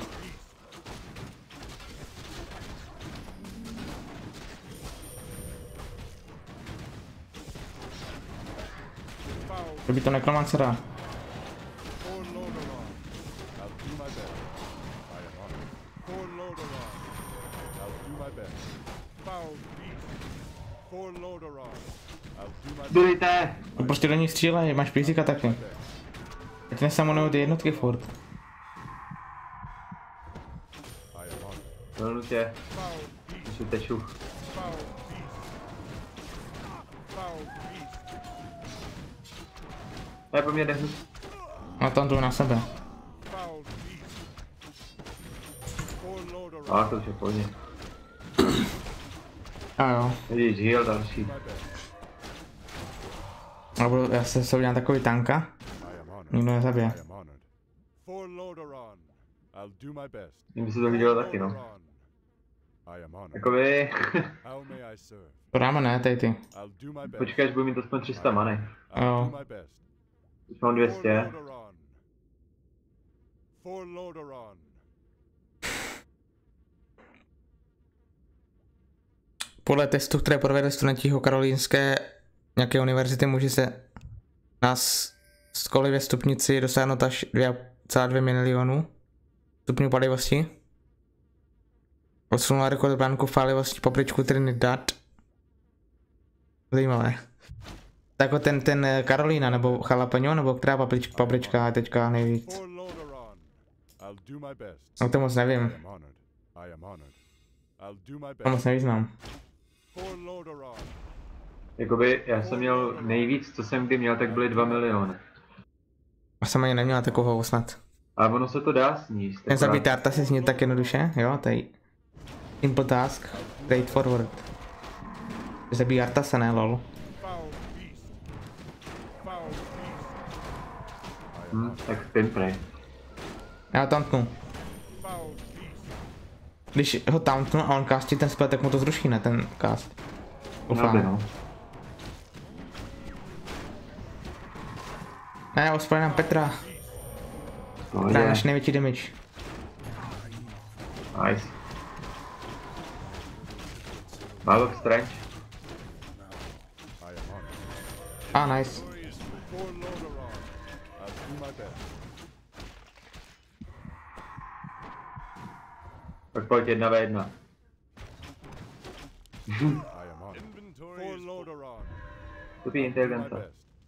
Kdyby to nekromancera. For Lordaeron. I'll do my best. I am honored. For Lordaeron. I'll do my best. Foul beast. For Lordaeron. I'll do my best. Dojte! No prostě do ní střílej, máš písika taky. Teď nesamonují ty jednotky furt. Dolnu tě. Už teču. Ne, po mě jde. A tam jdu na sebe. A to už je pohodě. A jo. Vidíš, heal další. A budu, já se udělám takový tanka. Nikdo nezabije. Mně by se to vidělo taky, no. Jakoby... To dáme ne, tady ty. Počkej, až budu mít aspoň 300 many. Jo. Už mám 200. Podle testů, které provedli studenti Karolínské nějaké univerzity, může se na skolivě stupnici dosáhnout až 2,2 milionů stupňů palivosti. Odsunula rekord plánku palivosti popričku Trinidad. Zajímavé. Tak jako ten Karolína, nebo Jalapeno, nebo která paprička je teďka nejvíc? No to moc nevím. To moc nevyznám. Jakoby já jsem měl nejvíc, co jsem kdy měl, tak byly 2 miliony. A jsem ani neměla takovou snad. Ale ono se to dá sníst. Ten zabít Arta se sní tak jednoduše, jo, tady. Simple task, straightforward. Zabít Arta se ne, lol. Tak pinplay. Já ho tauntnu. Když ho tauntnu a on castí ten spell, tak mu to zruší, ne, ten cast. No. Ne, ospojím nám Petra. Petra je naš největší damage. Nice. Málo strange. Nice. Tak pojď 1v1. To je inteligence.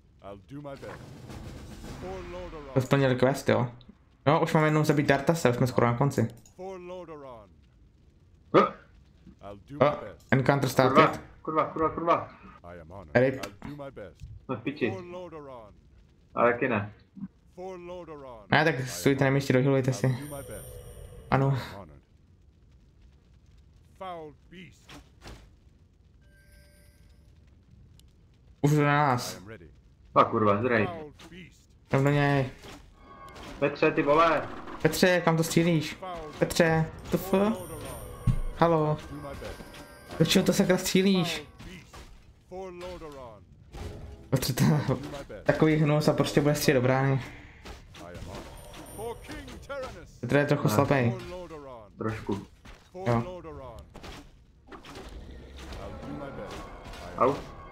To splnili quest, jo. No, už máme jednou zabít Dartase, už jsme skoro na konci. Encounter started. Kurva. Rip. No v piči. Ale taky ne. Ne, tak stůjte na místě, dohilujte si. Ano. Už jde na nás. Kurva, zdrej. Jdem do něj. Petře, ty vole. Petře, kam to střílíš? Petře, tf. Halo. Do čeho to sakra střílíš? Petře, takový hnus a prostě bude střílet do brány. Petře je trochu slabý. Trošku. Jo. Au.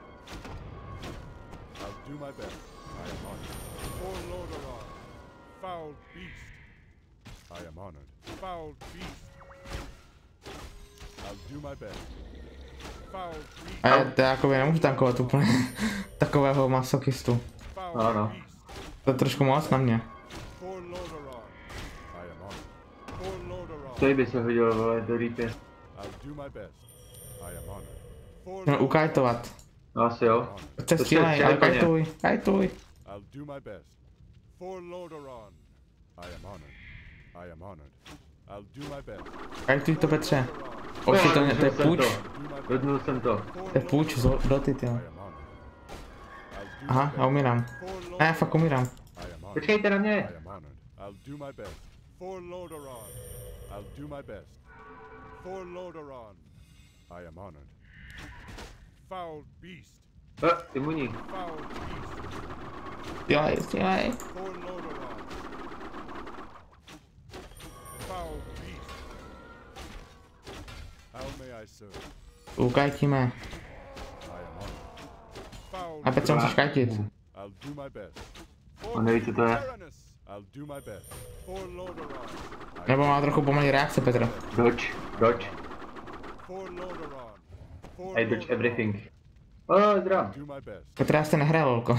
A já jakoby nemůžu tankovat úplně takového masochistu. No. To je trošku moc na mě. Tady by se hodil, vole, do rýpě. No, ukajtovat. No asi jo. Chce střílej, ale kajtuj. Kajtuj to, Petře. Oči, to je půjč. Dodnul jsem to. To je půjč z doty, jo. Aha, já umírám. Ne, fakt umírám. Počkejte na mě. Imuní. 1 Dělej. For Lordaeron. Foul beast. How may I serve? Ukajtíme. I am honored. Foul A Petře musíš kajtit. I'll do my best. On neví, co to je. I'll do my best. For Lordaeron. Nebo má trochu pomalý reakce, Petr. Dodge. For Lordaeron. For I dodge everything. Zdrav. do my best. Petr, já jste nehrál, lolko.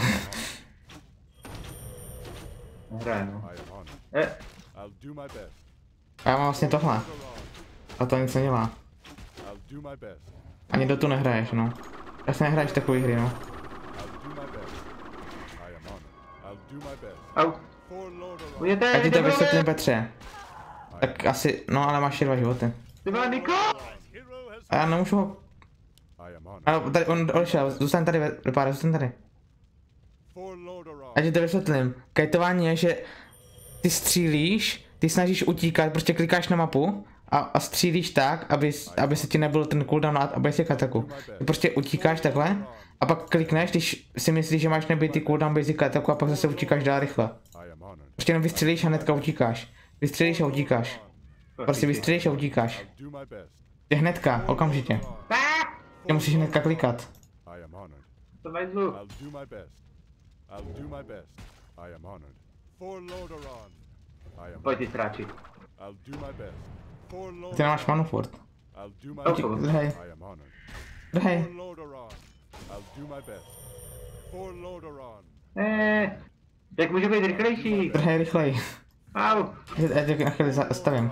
Hraje, no. I am honored. I'll do my best. A já mám vlastně tohle. A to nic nedělá. I'll do my best. Ani do tu nehraješ, no. Já se nehraješ takový hry, no. I'll do my best. I am honored. I'll do my best. Au. For Lordaeron. Uděte, Já ti to vysvětlím, Petře. Tak asi, no ale máš 2 životy. Ty má Niko! Hero has. A já nemůžu ho... I am honored. Ale tady, on odešel, zůstaň tady, vypadá, zůstaň tady. For Lordaeron. Já ti to vysvětlím. Kajtování je, že ty střílíš, ty snažíš utíkat, prostě klikáš na mapu a střílíš tak, aby se ti nebyl ten cooldown a basic ataku. Ty prostě utíkáš takhle a pak klikneš, když si myslíš, že máš nebýt ty cooldown basic ataku a pak zase utíkáš dál rychle. I am honored. Prostě jenom vystřelíš a hnedka utíkáš. Vystřelíš a utíkáš. Prostě vystřelíš a utíkáš. Do my best. Je hnedka, okamžitě. Ty musíš hnedka klikat. I am honored. To mají zlu. I'll do my best. I'll do my best. I am honored. For Lordaeron. I am Pojď ty sráči. I'll do my best. For Ty Lordaeron. nemáš manu furt. I'll do my Oh, best. Zdrhej, I am honored. zdrhej. For Lordaeron. I'll do my best. For Lordaeron. Jak může být rychlejší? Zdrhej rychleji. Au. Já tě na chvíli zastavím.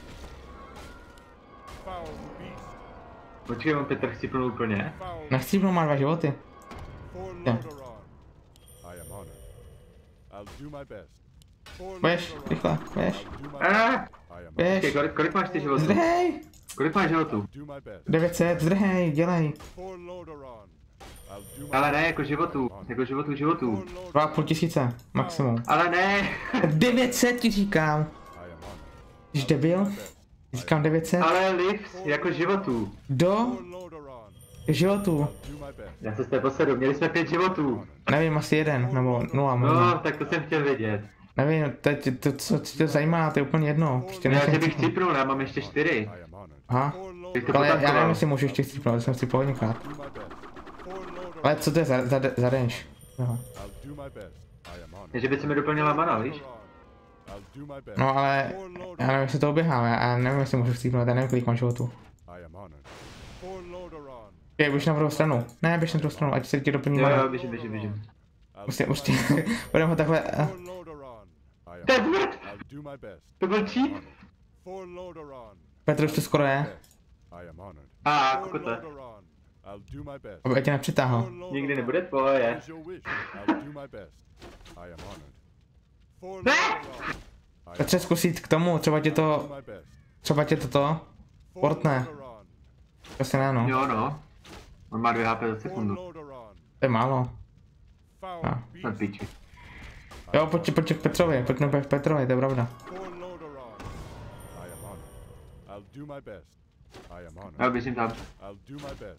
Foul beast. Počkej, on Petr chcípnul úplně. Foul. Nechcípnu, má 2 životy. For Yeah. Lordaeron. I am honored. I'll do my best. For Běž, Lordaeron. rychle, běž. I'll do my Ah. best. I am Běž. Počkej, kolik máš ty životů? Zdrhej! Kolik máš životů? do my best. 900, zdrhej, dělej. For Lordaeron. I'll do my Ale ne, jako životů. Jako životů. 2,5 tisíce, maximum. Ale ne. 900 ti říkám. I am honored. Jsi debil? Říkám 900. Ale lives, jako životů. Do For Lordaeron. životů. Do my best. Já se s té posedu, měli jsme 5 životů. Nevím, asi 1 nebo 0 možná. No, tak to jsem chtěl vědět. Nevím, to co ti to zajímá, to je úplně jedno. Prostě Já tě nechci bych chcípnout. chcípnul, já mám ještě 4. I am honored. Aha, For Bych to Lordaeron. ale já nevím, potankoval. jestli můžu ještě chcípnout, to jsem chcípl hodněkrát. Do my best. For Lordaeron. Ale co to je za range? Jo. I'll do my best. I am honored. Takže by se mi doplnila mana, víš? I'll do my best. No ale, já nevím, jestli to oběhám, já nevím, jestli můžu chcípnout, já nevím, kolik mám životu. I am honored. For Lordaeron. Běž na druhou stranu. Ne, běž na druhou stranu, ať se ti doplní Jo, mana. běžím. Prostě, budeme ho takhle, For Lordaeron. I am To je honored. smrt! I'll do my best. To byl cheat? For Lordaeron. Petr už to skoro je, I am honored. A, For kokota. Lordaeron. I'll do my best. aby tě nepřitáhl. For Lordaeron. Nikdy nebude tvoje. What is your wish? I'll do my best. I am honored. For Lordaeron. I Petře, zkusit k tomu, třeba tě do to, my best. třeba tě toto, For portne. Lordaeron. Prostě ne no, Jo, no. On má 2 HP za For sekundu. Lordaeron. to je málo. Foul Ah. Na beast. piči. Jo, pojď k Petrovi, pojďme k Petrovi, to je pravda. For Lordaeron. I am honored. I'll do my best. I am Já honored. běžím tam. I'll do my best.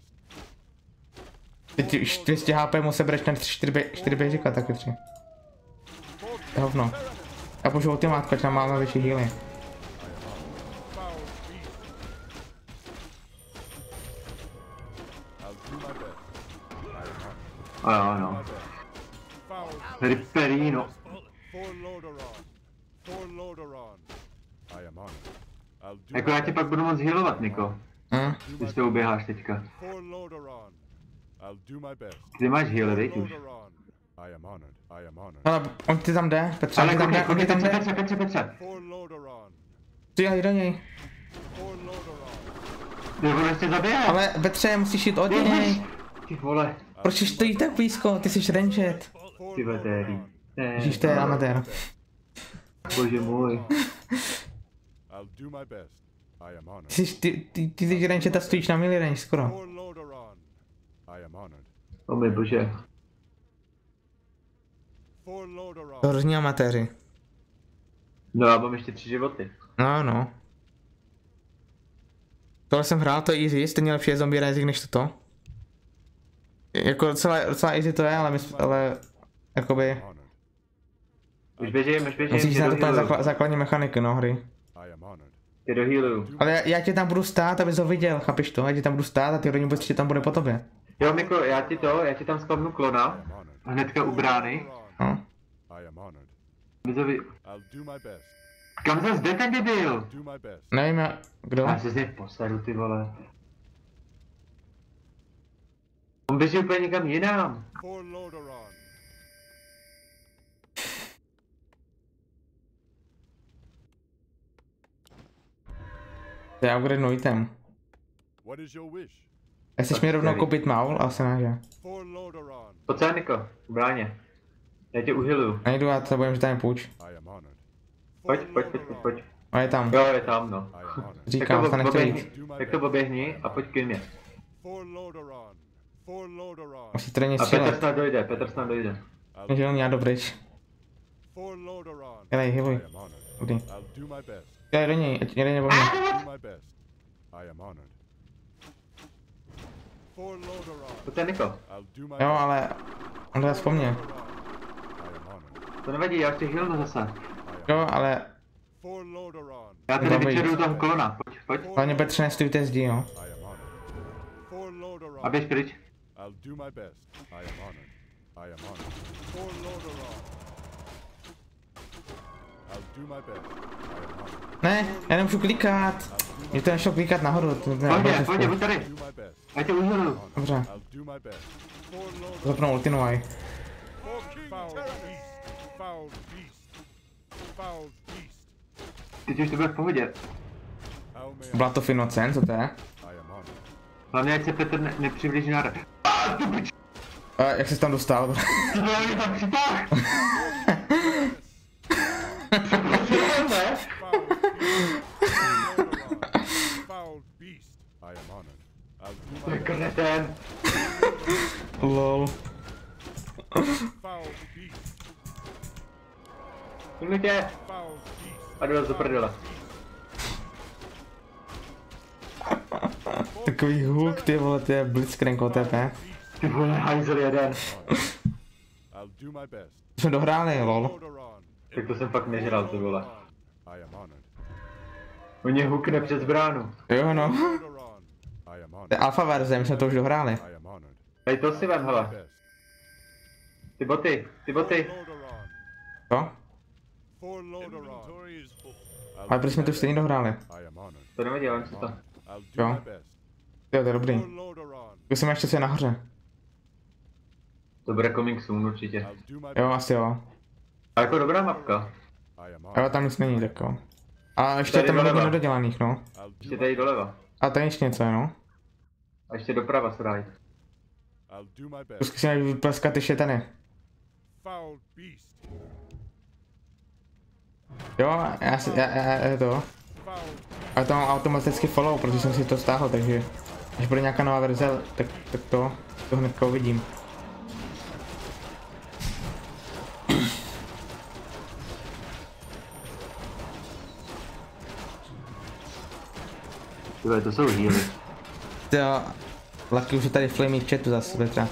Teď už 200 HP mu sebereš ten 4 běžika taky 3. To je hovno. Já použiju ultimátku, ať tam máme větší healy. Foul beast. I'll do my best. I am honored. Jo, no. My best. Foul Ripperino. For Lordaeron. For Lordaeron. I am honored. I'll do Jako já tě pak budu moc healovat, Niko. Když to uběháš teďka. For Lordaeron. I'll do my best. Ty máš healy, viď už. Lordaeron. I am honored. I am honored. Ale on ti tam jde, Petře, on Ale ti tam jde, koukej, on ti tam jde. Petře. For Lordaeron. Ty do něj. For Lordaeron. Ty ho ještě zabije. Ale Petře, musíš jít od něj. Ty vole. Proč jsi stojí tak blízko, ty jsi ranged. Ty vetérií. Ježíš, to je amatér. Bože můj. I'll do my best. I am honored. Ty jsi ranged a stojíš na melee range skoro. For Lordaeron. I am honored. O můj bože. For Lordaeron. To hrozní amatéři. No já mám ještě 3 životy. No. Tohle jsem hrál, to je easy, stejně lepší je zombie rising než toto. Jako docela easy to je, ale jakoby Už běžím, Musíš znát úplně základní mechaniky, no, hry. Ty do healu. Ale já tě tam budu stát, abys ho viděl, chápeš to? Já tě tam budu stát a ty rodinu prostě tam bude po tobě. Jo, Miko, já ti tam spavnu klona. Hnedka u brány. No. Kam zase jde ten debil? Nevím, kdo? Já se z něj posadu, ty vole. On běží úplně někam jinam. To je upgrade item. Já chceš mi rovnou koupit maul a se náže. Pojď sem, Niko, v bráně. Já tě uhyluju. Nejdu, já to bojím, že tam je půjč. Pojď. A je tam. Jo, je tam, no. Říkám, to nechtěl jít. Tak to poběhni a pojď k mě. Musí tady něco A střílet. Petr snad dojde. Takže on já dobryč. Jelej, hyluj. Kdy? Jelej do něj, ať jede nebo mě. To je Niko. Jo, ale on to po mně. To nevadí, já ještě healnu zase. Jo, ale... Já tady vyčeruju toho klona, pojď. Hlavně Petře nestůjte zdi, jo. A běž pryč. Ne, já nemůžu klikat. Mě to nešlo klikat nahoru. Pojď tady. Já tě uhyluju. Dobře. Zapnou ultinuaj. Teď už to bude v pohodě. Byla to Finocen, co to je? Hlavně ať se Petr nepřiblíží na rad. Jak jsi tam dostal? Kreten. Lol. Jdu tě. A jdu do prdele. Takový hook, ty vole, ty je Blitzcrank OTP. Ty vole, hajzel jeden. Jsme dohráli, lol. Tak to jsem fakt nežral, ty vole. On mě hookne přes bránu. Jo, no. To je alfa verze, my jsme to už dohráli. Hej, to si vem, hele. Ty boty. Co? Ale proč jsme to stejně dohráli? To nevadí, ale si to. Jo. Jo, to je dobrý. Zkusíme ještě se nahoře. To bude coming soon určitě. Jo, asi jo. A jako dobrá mapka. Jo, tam nic není tako. A ještě tam hodně nedodělaných, no. Ještě tady doleva. A tady ještě něco, no. A ještě doprava se dá jít. Zkusíme vypleskat ještě tady. Jo, já to. Ale to mám automaticky follow, protože jsem si to stáhl, takže když bude nějaká nová verze, tak to hnedka uvidím. Tyhle, to jsou healy. Jo, Lucky už je tady flaming chatu zase, Petra.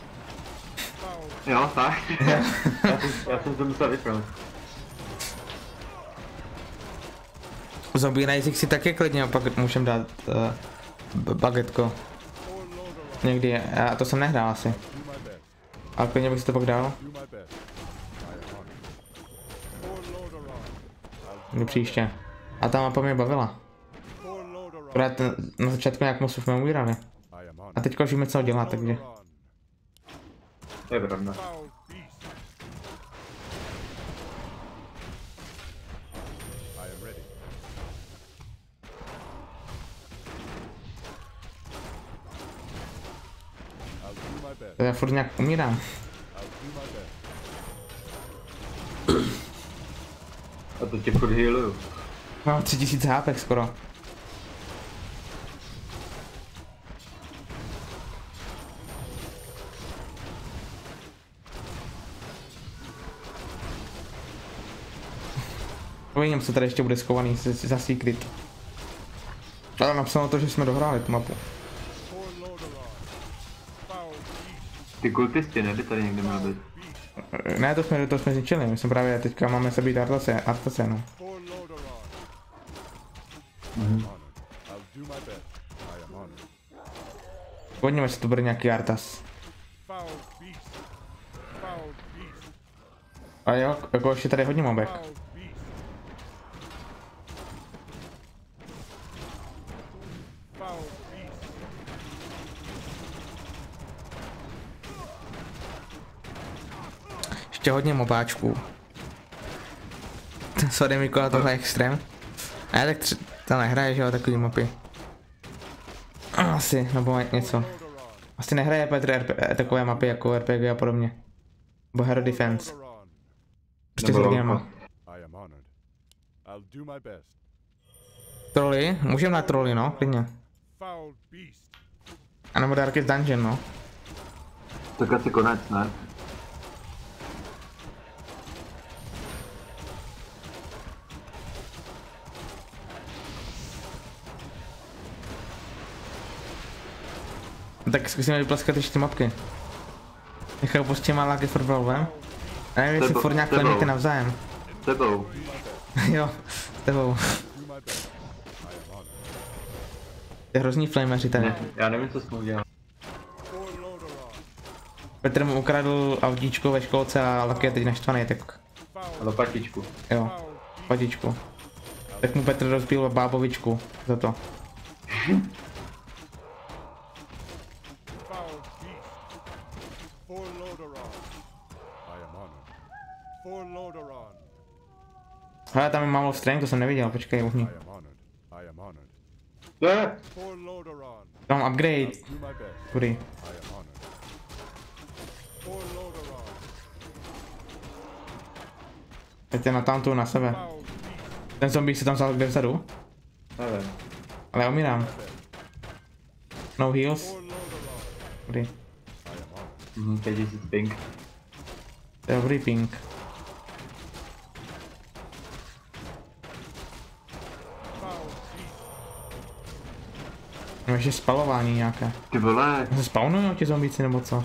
Jo, tak. já jsem to musel vypnout. Zombie Rising si také klidně, pak můžem dát bagetko. Někdy, já to jsem nehrál asi. Ale klidně bych si to pak dal. Kdy příště. A ta mapa mě bavila. Akorát na začátku nějak moc jsme umírali. A teďka už víme, co dělat, takže. To je pravda. Já furt nějak umírám. A to tě furt healuju. Mám 3000 HP skoro. Uvidím, co tady ještě bude schovaný za secret. Ale napsalo to, že jsme dohráli tu mapu. Ty kultisti, ne? By tady někde měl být. Ne, to jsme zničili, my jsme právě teďka máme se být Artase, no. For Lordaeron. Mhm. I'll do my best. I am honored. Podívejme, jestli to bude nějaký Artas. Foul beast. Foul beast. A jo, jako ještě tady hodně mobek. Foul beast. Foul beast. Ještě hodně mobáčků. Sorry Mikola, tohle je extrém. Ne, tak to nehraje, že jo, takový mapy. Asi, nebo něco. Asi nehraje Petr takové mapy jako RPG a podobně. Nebo Hero Defense. Prostě s lidima. I am honored. I'll do my best. Troly? Můžeme na troly, no, klidně. Foul beast. A nebo Darkest Dungeon, no. Tak asi konec, ne? Tak zkusíme vypleskat ještě ty mapky. Nechal prostě má Lucky for Brawlem. A nevím, jestli furt nějak klemíte navzájem. S tebou. Jo, s tebou. To je hrozný flameři tady. Já nevím, co jsi mu udělal. Petr mu ukradl autíčko ve školce a Lucky je teď naštvaný, tak... A lopatičku. Jo, patičku. Tak mu Petr rozbil bábovičku za to. For Lordaeron. I am honored. For Lordaeron. Hele, tam je málo strength, to jsem neviděl, počkej, uhni. I am honored. I am honored. Ne! For Lordaeron. Tam upgrade. Do my best. Kudy. I am honored. For Lordaeron. Pojďte na tamtu, na sebe. Foul beast. Ten zombie se tam vzal kde vzadu, Nevím. ale já umírám. No heals. For Lordaeron. Kudy. I am honored. Mhm, 5000 ping. To je dobrý ping. Foul beast. Mám ještě spalování nějaké. Ty vole, Se spawnujou ti zombíci nebo co?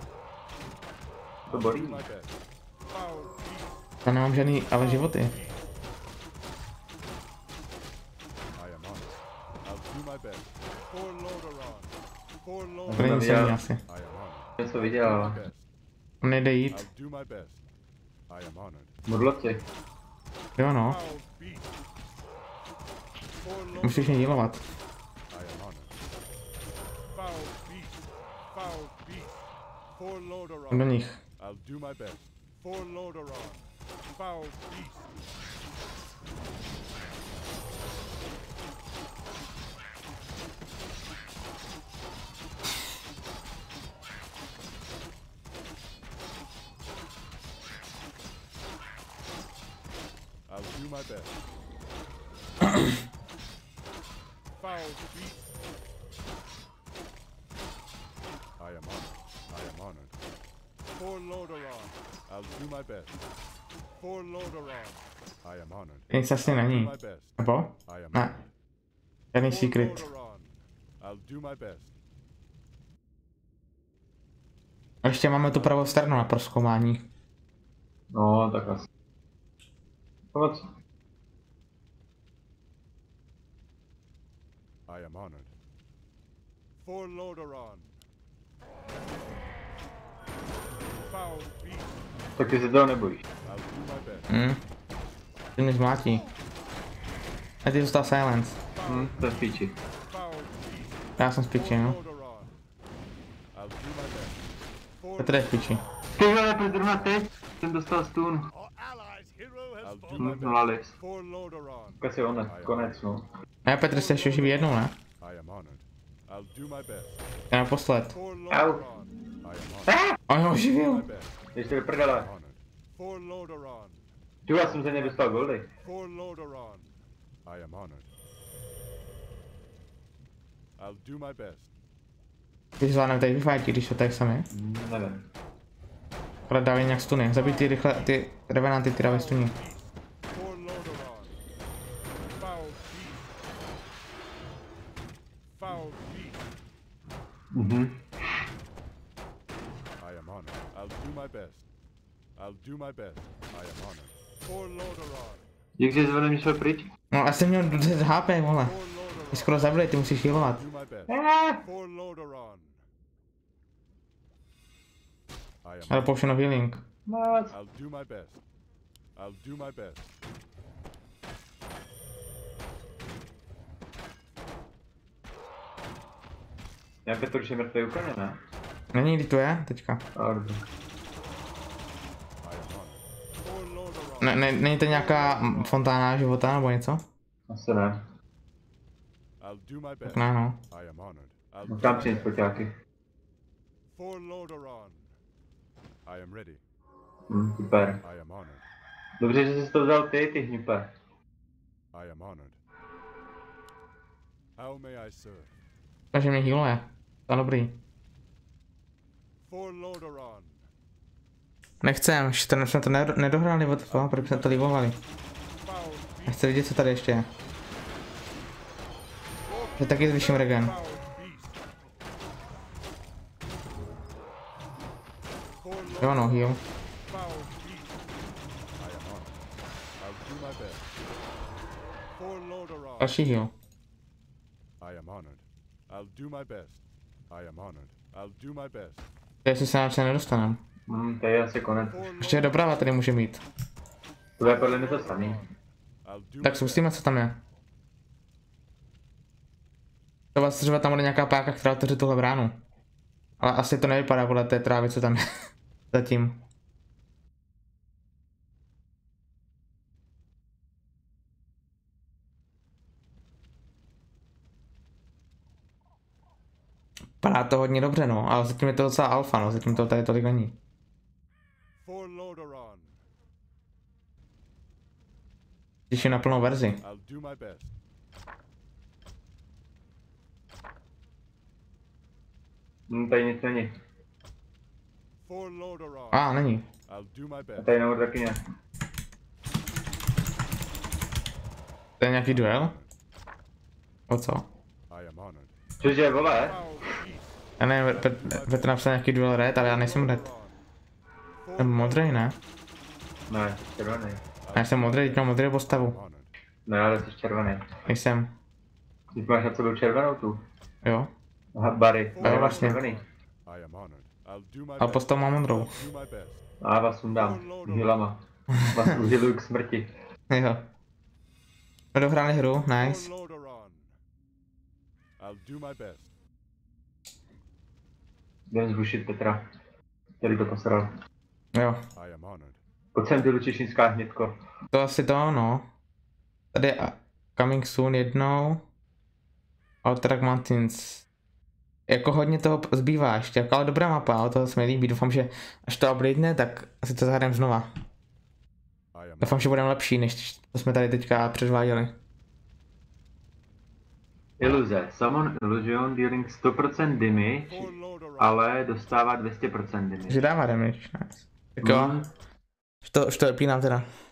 to bolí. My best. Foul beast. Já nemám žádný, ale životy. I am honored. I'll do my best. For Lordaeron. For To Lordaeron. není samý asi. I am honored. Něco viděl. My best. On nejde jít. I'll do my best. I am honored. Mudloci. Jo no, Foul beast. For Lordaeron. musíš mě healovat. I am honored. Foul beast. Foul beast. For Do Lordaeron. nich. I'll do my best. For Lordaeron. Foul beast. I'll do my best. Foul beast. I am honored. I am honored. For Lordaeron. I'll do my best. For Lordaeron. I am honored. Nic asi I'll do není. my best. Nebo? I am Ne. honored. Žádný For secret. Lordaeron. I'll do my best. A ještě máme tu pravou stranu na prozkoumání. No, tak asi. Pojď. I am honored. For Lordaeron. Foul beast. Tak ty se toho nebojíš. I'll do my best. Ty mě zmlátí. A ty zůstal silence. To je v píči. Foul beast. Já jsem v piči, no. Lordaeron. I'll do my best. For Petr je v piči. Ty vole, to zrovna teď jsem dostal stun. our allies' hero has fallen. No, Lalis. For Lordaeron. Asi konec, no. Ne, Petr se ještě živí jednou, ne? I am honored. I'll do my best. To je naposled. For Lordaeron. I am honored. On ho My oživil. best. Ještě do prdele. Honored. For Lordaeron. Ty já jsem za ně dostal goldy. For Lordaeron. I am honored. I'll do my best. Když zvládneme tady vyfajti, když to tak sami. Nevím. Ale dávají nějak stuny. Zabij ty rychle, ty revenanty, ty dávají stuny. For Lordaeron. Foul beast. Foul beast. Mhm. I am honored. I'll do my best. I'll do my best. I am honored. For Lordaeron. Dík, že zvedem šel pryč. No já jsem měl 10 HP, vole. Ty skoro zabili, ty musíš healovat. Do my best. For Lordaeron. I am Ale potion healing. I'll do my best. I'll do my best. Já Petr už je mrtvý úplně, ne? Není, kdy to je, teďka. Dobře. Není to nějaká fontána života nebo něco? Asi ne. I'll do my best. Tak ne, no. I am honored. Můžu tam přinést poťáky. For Lordaeron. I am ready. Super. I am honored. Dobře, že jsi to vzal ty hňupe. I am honored. How may I serve? Takže mě healuje. To je dobrý. For Lordaeron. Nechcem, ještě jsme to nedohráli, proč jsme to libovali. Já chci vidět, co tady ještě je. Že taky zvýším regen. Jo no, heal. Další heal. I am honored. I'll do my best. I am honored. I'll do my best. Jestli se nám nedostaneme. To je asi konec. Ještě doprava tady může mít. To je podle mě to samý. Tak zkusíme, co tam je. To vlastně třeba tam bude nějaká páka, která otevře tuhle bránu. Ale asi to nevypadá podle té trávy, co tam je. Zatím. Padá to hodně dobře, no, ale zatím je to docela alfa, no, zatím to tady tolik není. For Lordaeron. Těším na plnou verzi. I'll do my best. Tady nic není. For Lordaeron. Není. I'll do my A best. tady nahoře taky ne. To je nějaký duel? O co? I am honored. Cože, vole? Já nevím, Petr napsal nějaký duel red, ale já nejsem red. Jsem modrý, ne? Ne, červený. Já jsem modrý, teď mám modrý postavu. Ne, ale jsi červený. Nejsem. Ty máš na sebe červenou tu. Jo. Aha, Barry. Jo, vlastně. Červený. I am honored. I'll do my Ale best. postavu mám modrou. Do my best. A vás sundám. Hilama. Vás uhiluju k smrti. Jo. My dohráli hru, nice. For Lordaeron. I'll do my best. Jdem zbušit Petra. Který to posral. Jo. I am honored. Pojď sem, ty lučišinská hnědko. To asi to, no. Tady je Coming Soon jednou. Outer Mountains. Jako hodně toho zbývá ještě, jako ale dobrá mapa, ale to se mi líbí. Doufám, že až to updatene, tak asi to zahrajeme znova. Doufám, že budeme lepší, než to jsme tady teďka předváděli. Iluze. Summon illusion dealing 100% damage, ale dostává 200% damage. Že dává damage, nice. Tak jo, už to vypínám teda.